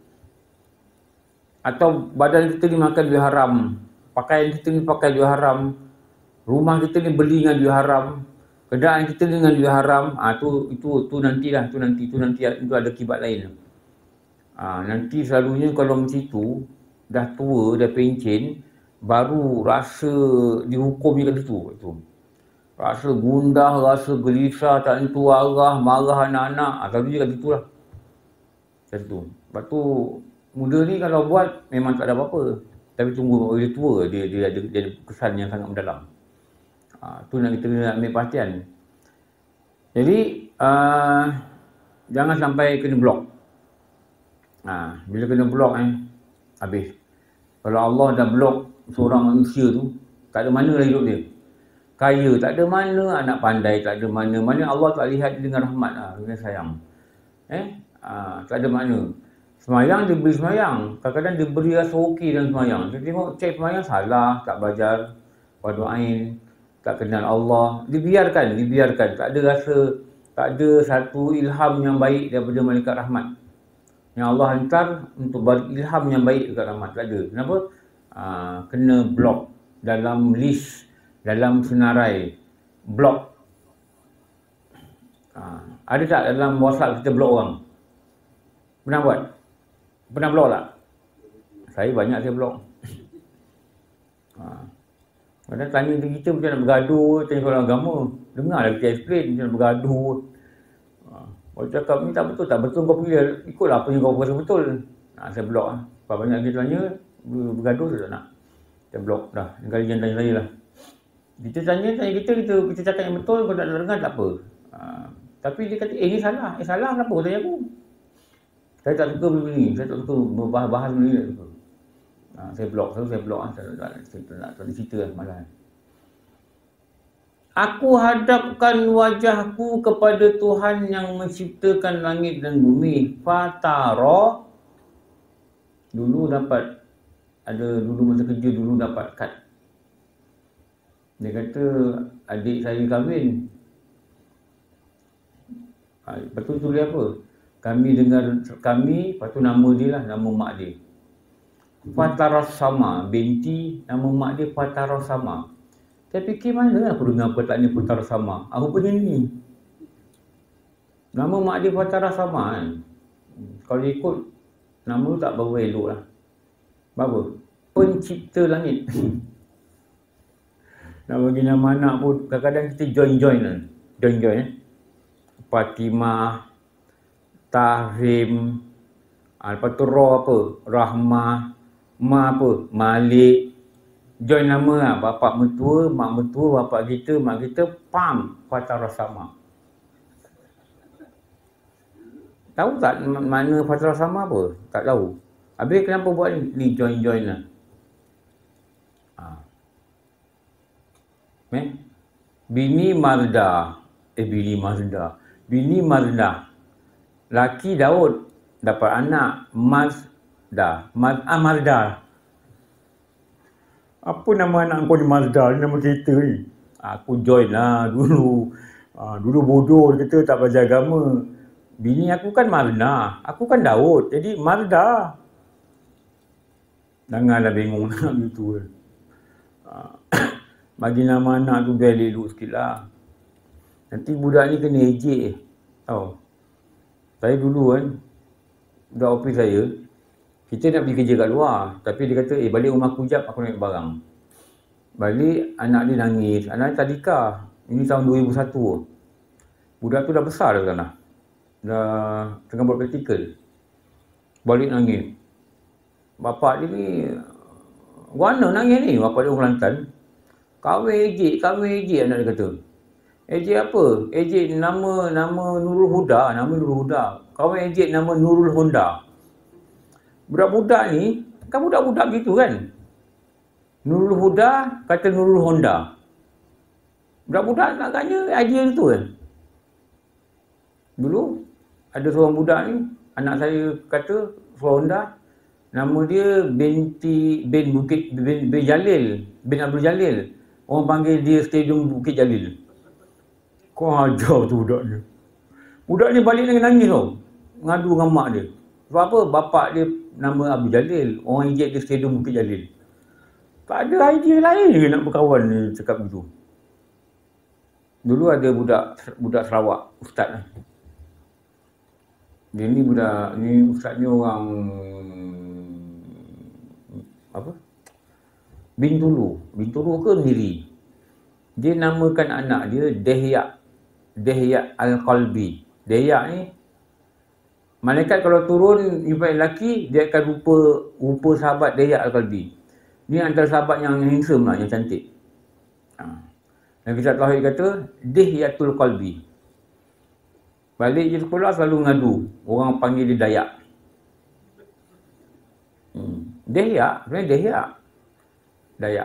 Atau badan kita ni makan duit haram. Pakaian kita ni pakai duit haram. Rumah kita ni beli dengan duit haram. Kenderaan kita ni dengan duit haram. Itu nantilah. Itu ada akibat lain. Nanti selalunya kalau macam itu, dah tua, dah pencen, baru rasa dihukum je kat situ. Rasa gundah, rasa gelisah, tak tentu arah, marah anak-anak. Selalu je kat situ lah. Lepas tu, muda ni kalau buat memang tak ada apa-apa. Tapi tunggu dia tua, dia ada kesan yang sangat mendalam. Tu nak kita kena ambil perhatian. Jadi jangan sampai kena blok. Bila kena blok habis. Kalau Allah dah blok seorang manusia tu, tak ada mana lah hidup dia. Kaya tak ada mana, anak pandai tak ada mana. Mana Allah tak lihat dia dengan rahmat dengan sayang. Tak ada mana. Semayang dia beri semayang. Kadang-kadang dia beri rasa okey dalam semayang. Dia tengok cek semayang salah, tak belajar fardu ain, tak kenal Allah. Dibiarkan. Tak ada rasa, tak ada satu ilham yang baik daripada malaikat rahmat. Yang Allah hantar untuk bagi ilham yang baik dekat rahmat. Tak ada. Kenapa? Kena blok dalam list, dalam senarai. Blok. Ada tak dalam WhatsApp kita blok orang? Pernah buat? Pernah blok tak? Saya banyak saya blok. Kadang tanya kita macam nak bergaduh, tanya soalan agama. Dengarlah kita explain macam nak bergaduh. Kalau cakap ni tak betul kau pergi ikutlah apa yang kau rasa betul. Saya blok lah. Sebab banyak dia tanya, bergaduh saya tak nak. Saya blok dah. Kali jangan tanya saya lah. Kita tanya kita cakap yang betul, kau tak nak dengar tak apa. Tapi dia kata, ni salah. Salah kenapa kau tanya aku? Saya tak suka benda ni. Saya tak suka bahas benda ni. Saya blok. Saya blok lah. Saya tak ada cerita lah malah. Aku hadapkan wajahku kepada Tuhan yang menciptakan langit dan bumi. Fatara. Dulu masa kerja dulu dapat kad. Dia kata adik saya kahwin. Lepas tu tulis apa? Lepas tu nama dia lah, nama mak dia. Fatarasama binti, nama mak dia Fatarasama. Saya fikir mana aku dengar perkataan Fatarasama. Aku punya ni. Nama mak dia Fatarasama kan. Kalau ikut nama tu tak berapa elok lah. Apa? Pencipta langit. Nak bagi nama anak pun kadang-kadang kita join lah. Join. Fatimah, Tahrim, lepas tu apa? Rahmah, Ma apa? Malik. Join nama lah. Bapak mertua, mak mertua, bapak kita, mak kita, pam, Fatarasama. Tahu tak mana Fatarasama apa? Tak tahu. Habis kenapa buat ni? Join lah. Bini Mazda. Laki Daud dapat anak Mazda. Apa nama anak kau ni Mazda? Ni nama kereta ni. Aku join lah dulu. Dulu bodoh dia kata tak belajar agama. Bini aku kan Mazda. Aku kan Daud. Jadi Mazda. Janganlah bingung nak gitu kan. Bagi nama anak tu biar elok sikit lah. Nanti budak ni kena ejek. Tahu. Saya dulu kan, budak ofis saya, kita nak pergi kerja kat luar. Tapi dia kata, balik rumah aku jap, aku nak ambil barang. Balik, anak dia nangis. Anak dia tadika. Ini tahun 2001. Budak tu dah besar dah sana. Dah tengah buat praktikal. Balik nangis. Bapak dia ni, mana nangis ni? Bapak dia orang Kelantan. Kahwin ejek anak dia kata. Ejek apa? Ejek nama Nurul Huda. Kahwin ejek nama Nurul Honda. Budak-budak ni, kan budak-budak gitu kan? Nurul Huda kata Nurul Honda. Budak-budak agaknya idea tu kan? Dulu, ada seorang budak ni, anak saya kata, Honda, nama dia bin Abdul Jalil. Orang panggil dia Stadium Bukit Jalil. Kau ajar tu budak ni. Budak ni balik nangis tau. Ngadu dengan mak dia. Sebab apa? Bapak dia nama Abdul Jalil. Orang ejek dia Stadium Bukit Jalil. Tak ada idea lain ke nak berkawan ni cakap begitu. Dulu ada budak Sarawak, ustaz lah. Dia ni ustaz ni orang apa? Bintulu ke Miri. Dia namakan anak dia Dehya Al-Qalbi. Dehya ni malaikat kalau turun jumpa lelaki, dia akan rupa sahabat Dehya Al-Qalbi. Ni antara sahabat yang handsome lah, yang cantik. Nabi Kitab Tauhid kata, Dihyatul Qalbi. Balik je sekolah selalu ngadu. Orang panggil dia Dayak. Dihya, sebenarnya Dihya. Dayak.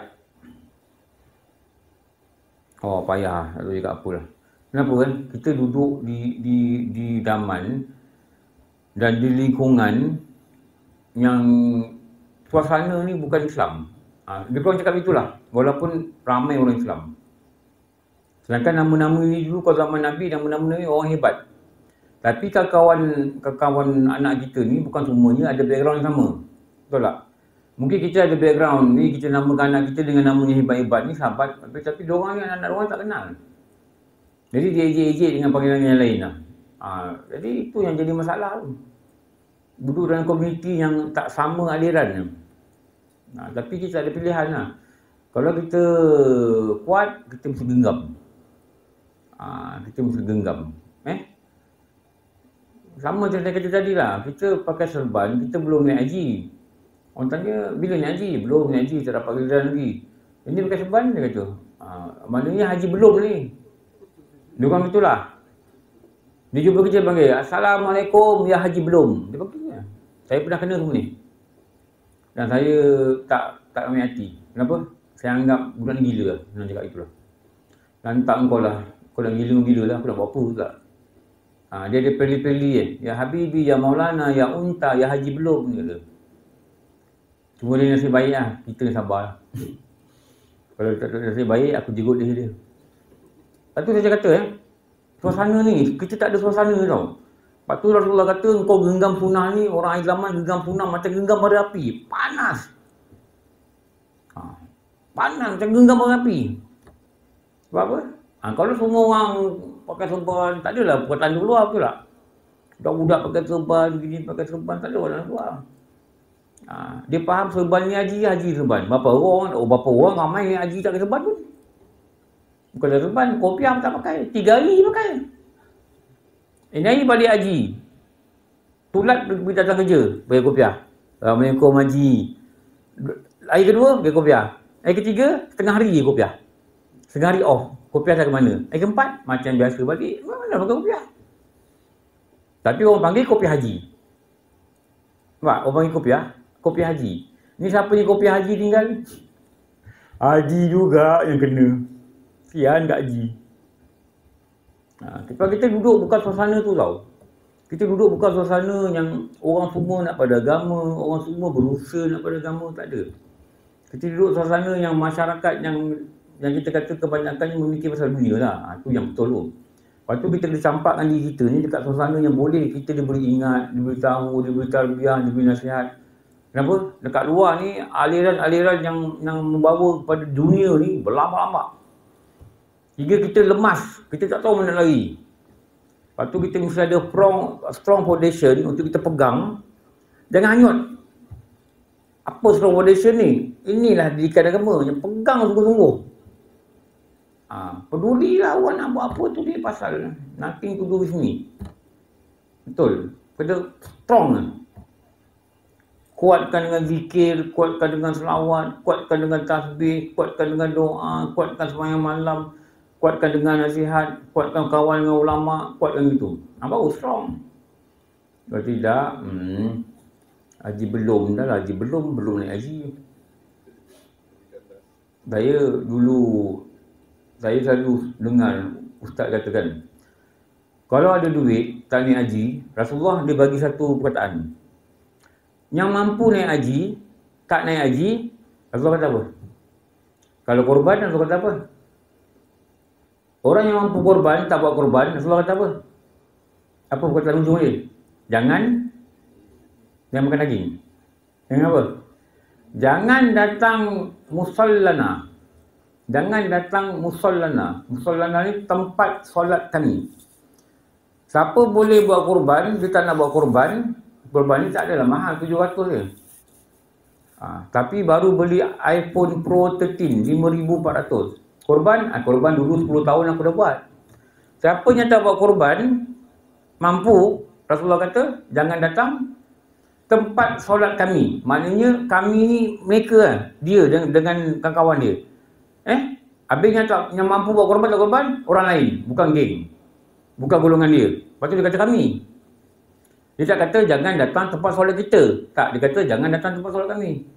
Oh, payah. Tak tahu cakap apa lah. Kenapa kan? Kita duduk di Daman dan di lingkungan yang suasana ni bukan Islam. Dia korang cakap itulah. Walaupun ramai orang Islam. Sedangkan nama-nama ni dulu kalau zaman Nabi, nama-nama ni orang hebat. Tapi kawan anak kita ni bukan semuanya ada background yang sama. Betul tak? Mungkin kita ada background ni, kita namakan anak kita dengan nama yang hebat-hebat ni, sahabat. Tapi diorang ni anak-anak diorang tak kenal. Jadi dia ejek-ejek dengan panggilan yang lain lah. Jadi itu yang jadi masalah tu. Duduk dalam komuniti yang tak sama aliran. Tapi kita ada pilihan lah. Kalau kita kuat, kita mesti genggam. Kita mesti genggam. Sama macam saya kata tadi lah. Kita pakai serban, kita belum naik haji. Orang tanya, bila naik haji? Belum naik haji, tak dapat giliran lagi. Ini pakai serban, dia kata. Maknanya haji belum ni. Dia orang itulah. Dia jumpa kerja panggil, Assalamualaikum, ya haji belum. Dia panggil. Saya pernah kena semua ni. Dan saya tak ambil hati. Kenapa? Saya anggap budak ni gila lah. Senang cakap itulah. Dan tak engkau lah. Kau dah gila-gila lah. Aku nak buat apa pula. Dia ada peli-peli kan. Ya Habibi, ya Maulana, ya Unta, ya haji belum. Dia kata. Cuma dia nasib baik lah. Kita ni sabar lah. Kalau tak nasib baik, aku jegut dia. Lepas tu saya kata suasana ni, kita tak ada suasana tau. Lepas tu Rasulullah kata, engkau genggam sunnah ni, orang akhir zaman genggam sunnah macam genggam bara api. Panas. Panas macam genggam bara api. Sebab apa? Kalau semua orang pakai serban, tak adalah perkataan di luar betul tak? Budak-budak pakai serban, begini pakai serban, tak ada orang luar. Dia faham serban ni haji serban. Berapa orang ramai yang haji tak pakai serban pun. Bukan ada serban, kopiah tak pakai. 3 hari pakai. Ini hari balik haji. Tulat pergi datang kerja, pakai kopiah. Assalamualaikum haji. Hari kedua, pakai kopiah. Hari ketiga, setengah hari kopiah. Setengah hari off. Kopiah tak ke mana. Hari keempat, macam biasa balik. Mana pakai kopiah? Tapi orang panggil kopiah haji. Nampak? Orang panggil kopiah haji. Ni siapa ni kopiah haji tinggal? Haji juga yang kena. Sian kat haji. Kalau kita duduk bukan suasana tu tau. Kita duduk bukan suasana yang orang semua nak pada agama, orang semua berusaha nak pada agama, tak ada. Kita duduk suasana yang masyarakat yang kita kata kebanyakan memikir pasal dunia lah. Itu yang betul tu. Lepas tu kita boleh campakkan diri kita ni dekat suasana yang boleh kita diberi ingat, diberi tahu, diberi tarbiyah, diberi nasihat. Kenapa? Dekat luar ni aliran-aliran yang membawa kepada dunia ni berlambak-lambak. Hingga kita lemas, kita tak tahu mana lari. Lepas tu kita mesti ada strong foundation untuk kita pegang. Jangan hanyut. Apa strong foundation ni? Inilah didikan agama yang pegang sungguh-sungguh. Pedulilah awak nak buat apa tu dia pasal nothing to do with me. Betul. Kita strong lah. Kuatkan dengan zikir, kuatkan dengan selawat, kuatkan dengan tasbih, kuatkan dengan doa, kuatkan sembahyang malam, kuatkan dengan nasihat, kuatkan kawan dengan ulama, kuatkan gitu. Baru strong. Kalau tidak, haji belum dah lah, haji belum naik haji. Saya selalu dengar ustaz katakan, kalau ada duit tak naik haji, Rasulullah dia bagi satu perkataan. Yang mampu naik haji, tak naik haji, Rasulullah kata apa? Kalau korban, Rasulullah kata apa? Orang yang mampu korban, tak buat korban, Rasulullah kata apa? Apa perkataan ujung dia? Jangan makan daging. Jangan apa? Jangan datang musallana. Jangan datang musallana. Musallana ni tempat solat kami. Siapa boleh buat korban, dia tak nak buat korban, korban ni tak adalah mahal, 700 je. Tapi baru beli iPhone Pro 13, 5,400. Korban dulu 10 tahun aku dah buat. Siapa yang tak buat korban, mampu, Rasulullah kata, jangan datang tempat solat kami. Maknanya kami ni mereka lah, dia dengan kawan-kawan dia. Habis yang mampu buat korban, orang lain, bukan geng. Bukan golongan dia. Lepas tu dia kata kami. Dia tak kata jangan datang tempat solat kita. Tak, dia kata jangan datang tempat solat kami.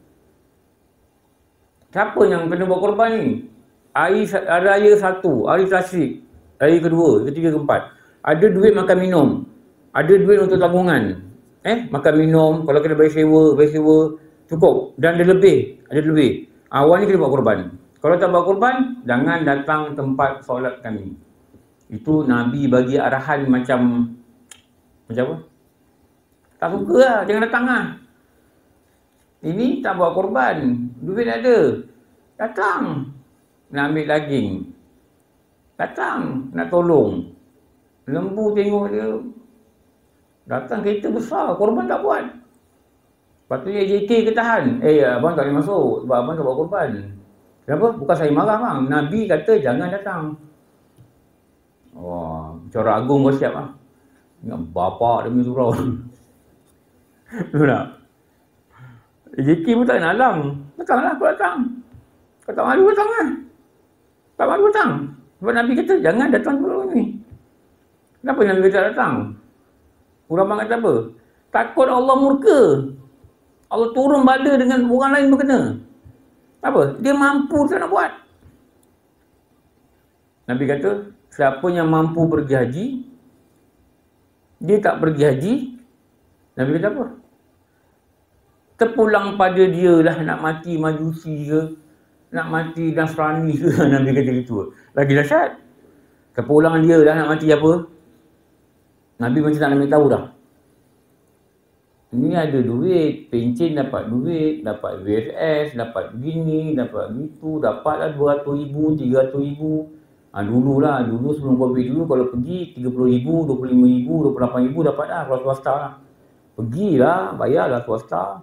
Siapa yang kena buat korban ni? Hari raya 1, hari tasyrik, hari kedua, ketiga, keempat. Ada duit makan minum. Ada duit untuk tabungan. Makan minum, kalau kena bayar sewa, cukup. Dan ada lebih. Awal ni kena buat korban. Kalau tak buat korban, jangan datang tempat solat kami. Itu Nabi bagi arahan macam apa? Tak suka lah, jangan datang lah. Ini tak buat korban, duit ada. Datang, nak ambil daging. Datang, nak tolong. Lembu tengok dia. Datang kereta besar, korban tak buat. Lepas tu JK ketahan. Abang tak boleh masuk sebab abang tak buat korban. Kenapa? Bukan saya marah bang. Nabi kata jangan datang. Wah, cara agung kau siap lah. Ingat bapak demi surau. Betul tak? JK pun tak nak halang. Datanglah kau datang. Kau tak malu datang lah. Tak malu datang. Sebab Nabi kata jangan datang dulu ni. Kenapa Nabi kata datang? Ulama kata apa? Takut Allah murka. Allah turun bala dengan orang lain berkena. Apa? Dia mampu tak nak buat. Nabi kata, siapa yang mampu pergi haji, dia tak pergi haji, Nabi kata apa? Terpulang pada dia lah nak mati majusi ke, nak mati Nasrani ke, Nabi kata gitu. Lagi dahsyat. Terpulang dia lah nak mati apa? Nabi macam tak nak tahu dah. Ini ada duit, pencen dapat duit, dapat VSS, dapat begini, dapat begitu, dapatlah 200,000, 300,000. Dulu sebelum COVID dulu kalau pergi 30,000, 25,000, 28,000 dapat dah kalau swasta lah. Pergilah, bayarlah swasta.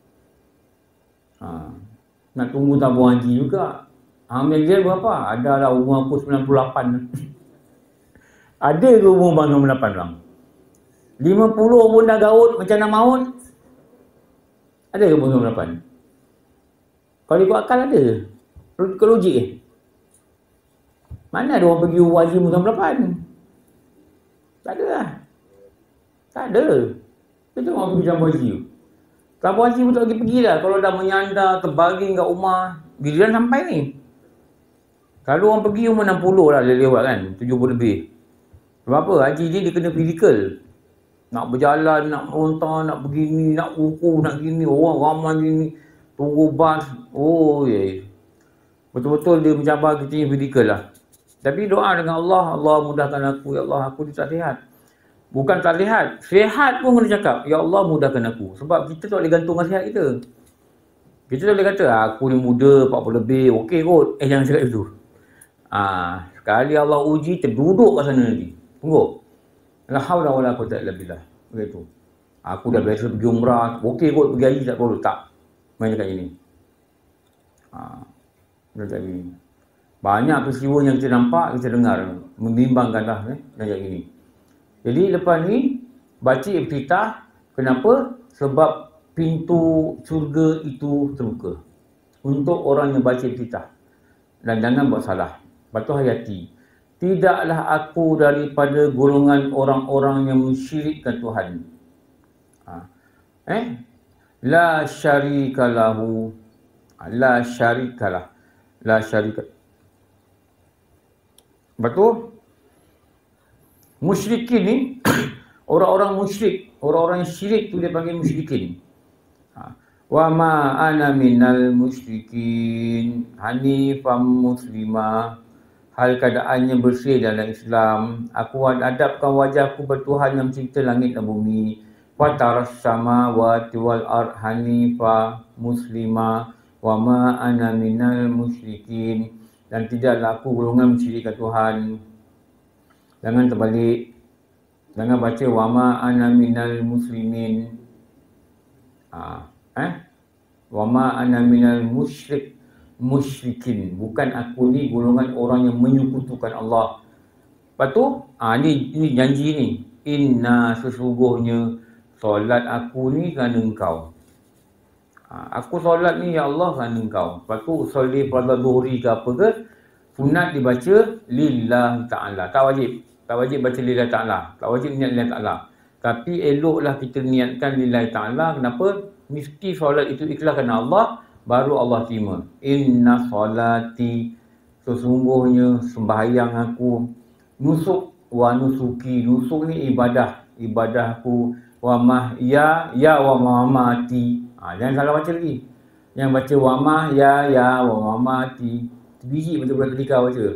Nak tunggu tabung haji juga. Ambil dia berapa? Adalah umur aku 98. Ada ke umur bang 98 bang? 50 pun dah gaut macam nak maut. Ada ke umur 98? Kalau ikut akal ada. Ikut logik Mana ada orang pergi haji umur 98? Tak ada lah. Tak ada. Kita orang pergi jambul haji. Jambul haji pun tak pergi lah. Kalau dah menyandar, terbaring kat rumah, giliran sampai ni. Kalau orang pergi umur 60 lah dia lewat kan, 70 lebih. Sebab apa? Haji ni dia kena fizikal. Nak berjalan, nak meronta, nak begini, nak ruku, nak gini, orang ramai gini, tunggu bas. Betul-betul dia mencabar kita yang fizikal lah. Tapi doa dengan Allah, Allah mudahkan aku, ya Allah aku tak sihat. Bukan tak sihat, sihat pun kena cakap, ya Allah mudahkan aku. Sebab kita tak boleh gantung dengan sihat kita. Kita tak boleh kata, aku ni muda, 40 lebih, okey kot. Jangan cakap itu. Sekali Allah uji, terduduk kat sana nanti. Tunggu. La haula wala quwwata illa billah. Begitu. Aku dah biasa pergi umrah, okey kot pergi haji tak perlu. Tak. Main cakap ini. Macam ini. Banyak peristiwa yang kita nampak, kita dengar. Membimbangkanlah macam ini. Jadi lepas ni, baca iftitah. Kenapa? Sebab pintu syurga itu terbuka. Untuk orang yang baca iftitah. Dan jangan buat salah. Lepas tu hayati. Tidaklah aku daripada golongan orang-orang yang mensyirikkan Tuhan. La syarikalahu. La syarikalah. La syarikalah. Betul? Musyrikin ni, orang-orang musyrik. Orang-orang yang syirik tu dia panggil musyrikin. Wa ma ana minal musyrikin. Hanifam muslimah. Hal keadaannya bersih dalam Islam. Aku hadapkan wajahku bertuhan yang mencipta langit dan bumi. Fataras samawati wal ard hanifa muslimah wa ma ana minal musyrikin. Dan tidaklah aku golongan mensyirikkan Tuhan. Jangan terbalik. Jangan baca wa ma ana minal muslimin. Wa ma ana minal musyrikin. Bukan aku ni golongan orang yang menyekutukan Allah. Lepas tu, ni janji ni. Inna sesungguhnya solat aku ni kerana engkau. Aku solat ni ya Allah kerana engkau. Lepas tu, solat pada zuhri ke apa ke, Sunat dibaca lillah ta'ala. Tak wajib. Tak wajib baca lillah ta'ala. Tak wajib niat lillah ta'ala. Tapi eloklah kita niatkan lillah ta'ala. Kenapa? Mesti solat itu ikhlas kerana Allah, baru Allah terima. Inna solati, sesungguhnya sembahyang aku, nusuk wa nusuki. Nusuk ni ibadah. Ibadahku. Wa mahya ya wa mamati. Jangan salah baca lagi. Yang baca wa mahya ya wa mamati. Biji macam budak tadika baca.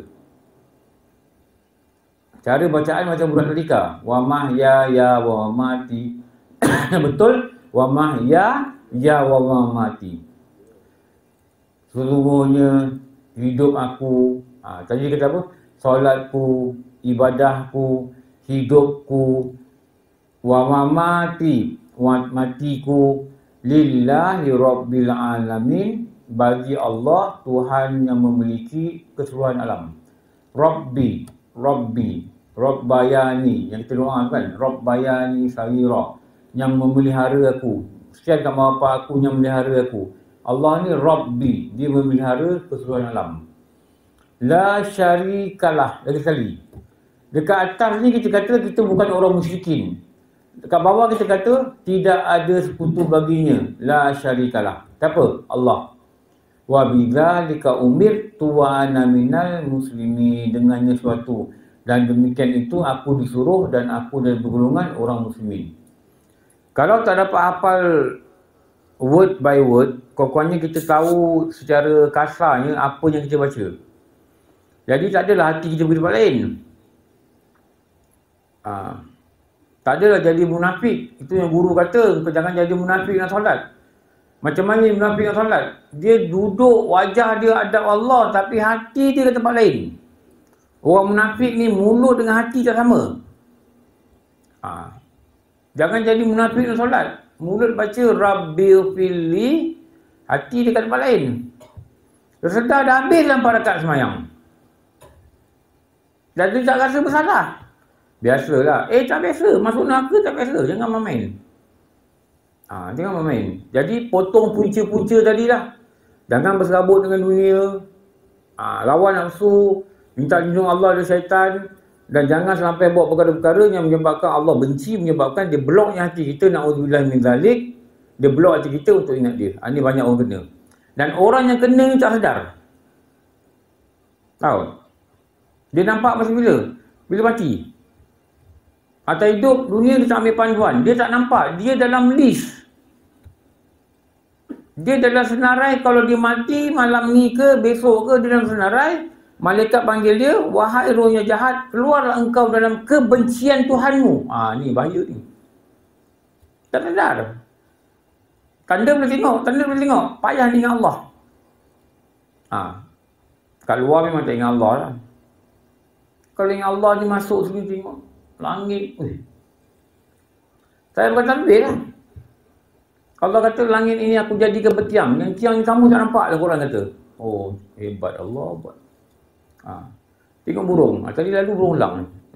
Cara bacaan macam budak tadika. Wa mahya ya wa mamati. Betul? Wa mahya ya wa mamati. Sesungguhnya hidup aku. Tadi kata apa? Solatku, ibadahku, hidupku, wa mamati, matiku, lillahi rabbil alamin, bagi Allah, Tuhan yang memiliki keseluruhan alam. Rabbi, Rabbayani, yang kita doa kan, Rabbayani sawira, yang memelihara aku. Sekian kat bapa aku yang memelihara aku. Allah ni Rabbi, dia memelihara keseluruhan alam. La syarikalah, lagi sekali. Dekat atas ni kita kata kita bukan orang musyrikin. Dekat bawah kita kata tidak ada sekutu baginya. La syarikalah. Siapa? Allah. Wa bidzalika umirtu wa ana minal muslimin, dengannya suatu, dan demikian itu aku disuruh dan aku dari golongan orang muslimin. Kalau tak dapat hafal word by word, pokoknya kita tahu secara kasarnya apa yang kita baca. Jadi tak adalah hati kita pergi tempat lain. Tak adalah jadi munafik. Itu yang guru kata, kau jangan jadi munafik dengan solat. Macam mana munafik dengan solat? Dia duduk, wajah dia hadap Allah, tapi hati dia ke tempat lain. Orang munafik ni mulut dengan hati tak sama. Jangan jadi munafik dengan solat. Mulut baca Rabbil Fili, hati dia kat tempat lain. Dia sedar dah habis dalam 4 rakaat semayang. Dan dia tak rasa bersalah. Biasalah. Tak biasa. Masuk neraka tak biasa. Jangan main. Jangan main. Jadi potong punca-punca tadi lah. Jangan berserabut dengan dunia. Lawan nafsu. Minta lindung Allah dari syaitan. Dan jangan sampai buat perkara-perkara yang menyebabkan Allah benci. Menyebabkan dia bloknya hati kita. Na'udzubillah min zalik. Dia blok hati kita untuk ingat dia. Ini banyak orang kena. Dan orang yang kena ni tak sedar. Tahu? Dia nampak masa bila? Bila mati. Atau hidup, dunia dia tak ambil panduan. Dia tak nampak. Dia dalam list. Dia dalam senarai. Kalau dia mati malam ni ke, besok ke, dia dalam senarai. Malaikat panggil dia, wahai roh yang jahat, keluarlah engkau dalam kebencian Tuhanmu. Ni bahaya ni. Tak sedar. Tanda boleh tengok. Payah dengan Allah. Kat luar memang tak ingat Allah lah. Kalau ingat Allah ni masuk sini tengok. Langit. Saya berkata lebih lah. Allah kata langit ini aku jadikan bertiang. Yang tiang ni kamu tak nampak lah korang kata. Oh, hebat Allah buat. Tengok burung. Tadi lalu burung ulang.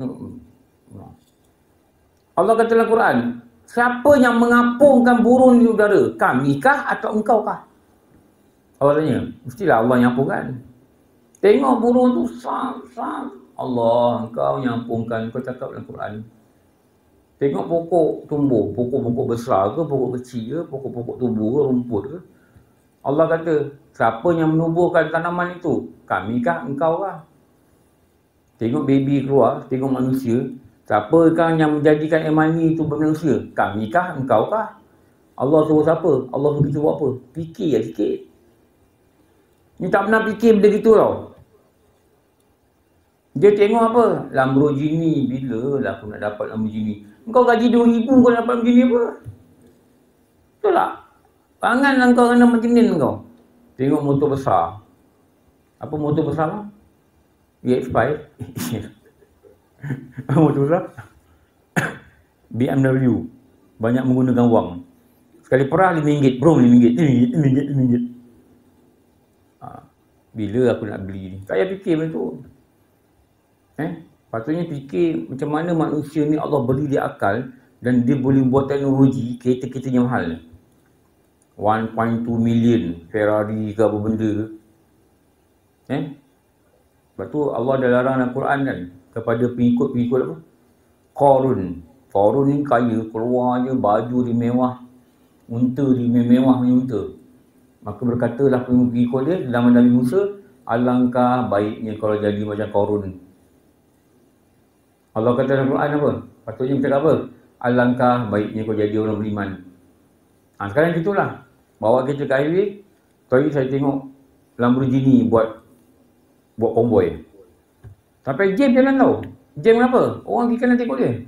Allah kata dalam Quran, siapa yang mengapungkan burung di udara? Kamikah atau engkaukah? Allah tanya. Mestilah Allah yang apungkan. Tengok burung tu sang. Allah, engkau yang ampunkan. Kau cakap dalam Quran. Tengok pokok tumbuh. Pokok-pokok besar ke, pokok kecil ke, pokok-pokok tumbuh ke, rumput ke. Allah kata, siapa yang menubuhkan tanaman itu? Kamikah, engkaukah? Tengok baby keluar, tengok manusia. Siapakah yang menjadikan air mani itu bermanusia? Kamikah, engkaukah? Allah suruh siapa? Allah suruh kita buat apa? Fikir lah sikit. Ni tak pernah fikir benda gitu tau. Dia tengok apa? Lamborghini. Bila lah aku nak dapat Lamborghini? Engkau gaji 2,000 kau nak dapat Lamborghini apa? Betul tak? Janganlah kau kena macam ni kau. Tengok motor besar. Apa motor besar lah? EX5. Motor besar? BMW. Banyak menggunakan wang. Sekali perah RM5. Bro RM5. Bila aku nak beli ni? Tak payah fikir benda tu. Patutnya fikir macam mana manusia ni Allah beri dia akal dan dia boleh buat teknologi kereta-kereta yang mahal. 1.2 million Ferrari ke apa benda ke. Sebab tu Allah dah larang dalam Quran kan kepada pengikut-pengikut apa? Qarun. Qarun ni kaya, keluar je baju dia mewah, unta dia mewah punya unta. Maka berkatalah pengikut dia dalam Nabi Musa, alangkah baiknya kalau jadi macam Qarun. Allah kata dalam Quran apa? Patutnya bercakap apa? Alangkah baiknya kau jadi orang beriman. Sekarang gitulah. Bawa kereta ke highway, tadi saya tengok Lamborghini buat konvoy. Sampai jam jalan tau. Jam kenapa? Orang pergi kanan tengok dia.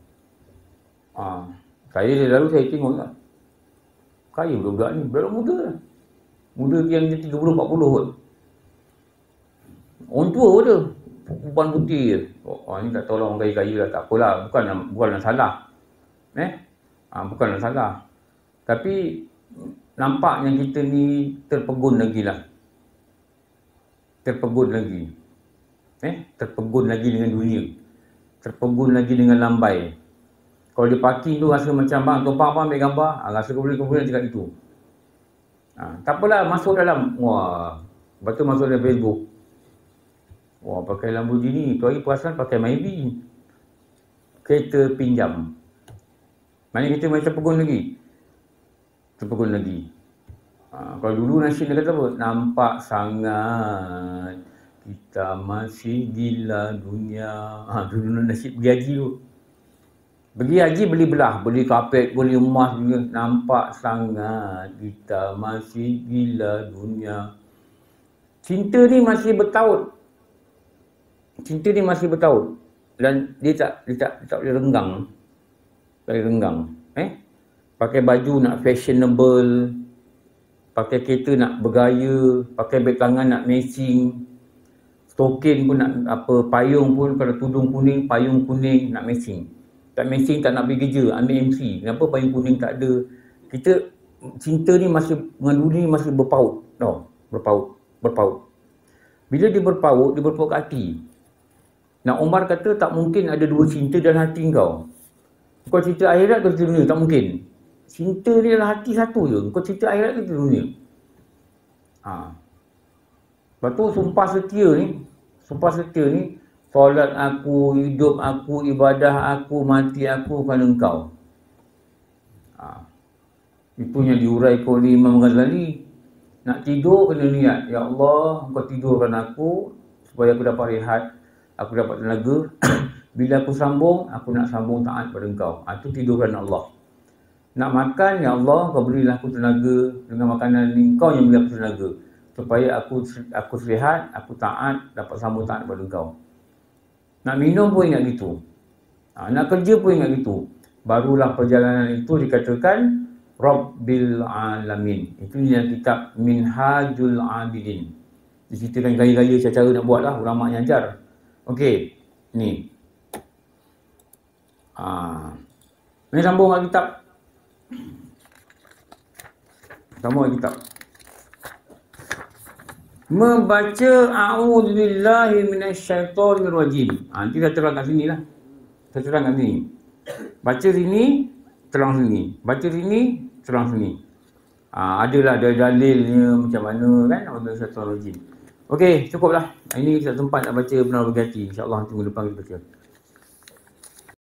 Saya lalu saya tengok tak. Kaya budak ni, budak muda lah. Muda yang 30-40 kot. Orang tua pun dia. Perempuan putih je. Ni tak tahu lah orang kaya-kaya lah. Tak apalah. Bukanlah salah. Bukanlah salah. Tapi nampaknya kita ni terpegun lagi lah. Terpegun lagi. Terpegun lagi dengan dunia. Terpegun lagi dengan lambai. Kalau dia parking tu rasa macam bang, tumpang ambil gambar. Rasa kemudian cakap itu. Tak apalah, masuk dalam. Lepas tu masuk dalam Facebook. Pakai Lamborghini. Tu hari perasan pakai Myvi. Kereta pinjam. Mana kita macam terpegun lagi. Terpegun lagi. Kalau dulu nasib dia kata apa? Nampak sangat kita masih gila dunia. Dulu nasib pergi haji tu. Pergi haji beli belah, beli kapet, beli emas juga. Nampak sangat kita masih gila dunia. Cinta ni masih bertaut. Cinta ni masih bertaut. Dan dia tak boleh renggang. Tak boleh renggang. Pakai baju nak fashionable. Pakai kereta nak bergaya. Pakai beg tangan nak matching. Stokin pun nak apa, payung pun kalau tudung kuning, payung kuning nak matching. Tak matching tak nak pergi kerja, ambil MC. Kenapa payung kuning tak ada? Kita, cinta ni masih, dengan dunia ni masih berpaut. Tau? Berpaut. Bila dia berpaut ke hati. Nak Umar kata tak mungkin ada dua cinta dalam hati kau. Kau cinta akhirat ke dunia? Tak mungkin. Cinta ni dalam hati satu je. Kau cinta akhirat ke dunia? Lepas tu sumpah setia ni, solat aku, hidup aku, ibadah aku, mati aku kerana engkau. Itu yang diuraikan oleh Imam Ghazali. Nak tidur kena niat, ya Allah, engkau tidurkan aku supaya aku dapat rehat, aku dapat tenaga. Bila aku sambung, aku nak sambung taat pada engkau. Itu tidurkan Allah. Nak makan, ya Allah, kau berilah aku tenaga dengan makanan engkau yang beri aku tenaga. Supaya aku sihat, aku taat, dapat sambung taat pada engkau. Nak minum pun ingat gitu. Nak kerja pun ingat gitu. Barulah perjalanan itu dikatakan Rabbil Alamin. Itu yang kitab Minhajul Abidin. Diceritakan gaya-gaya cara nak buat lah. Ulama yang ajar. Okey. Ni. Ni sambung dengan kitab. Sambung dengan kitab. Membaca a'udzubillahi minasyaitonirrajim. Nanti saya terang kat sini lah. Saya terang kat sini. Baca sini, terang sini. Baca sini, terang sini. Adalah dalilnya macam mana kan. A'udzubillahi minasyaitonirrajim. Okey, cukuplah. Ini kita sempat nak baca benar berhati. InsyaAllah minggu depan kita baca.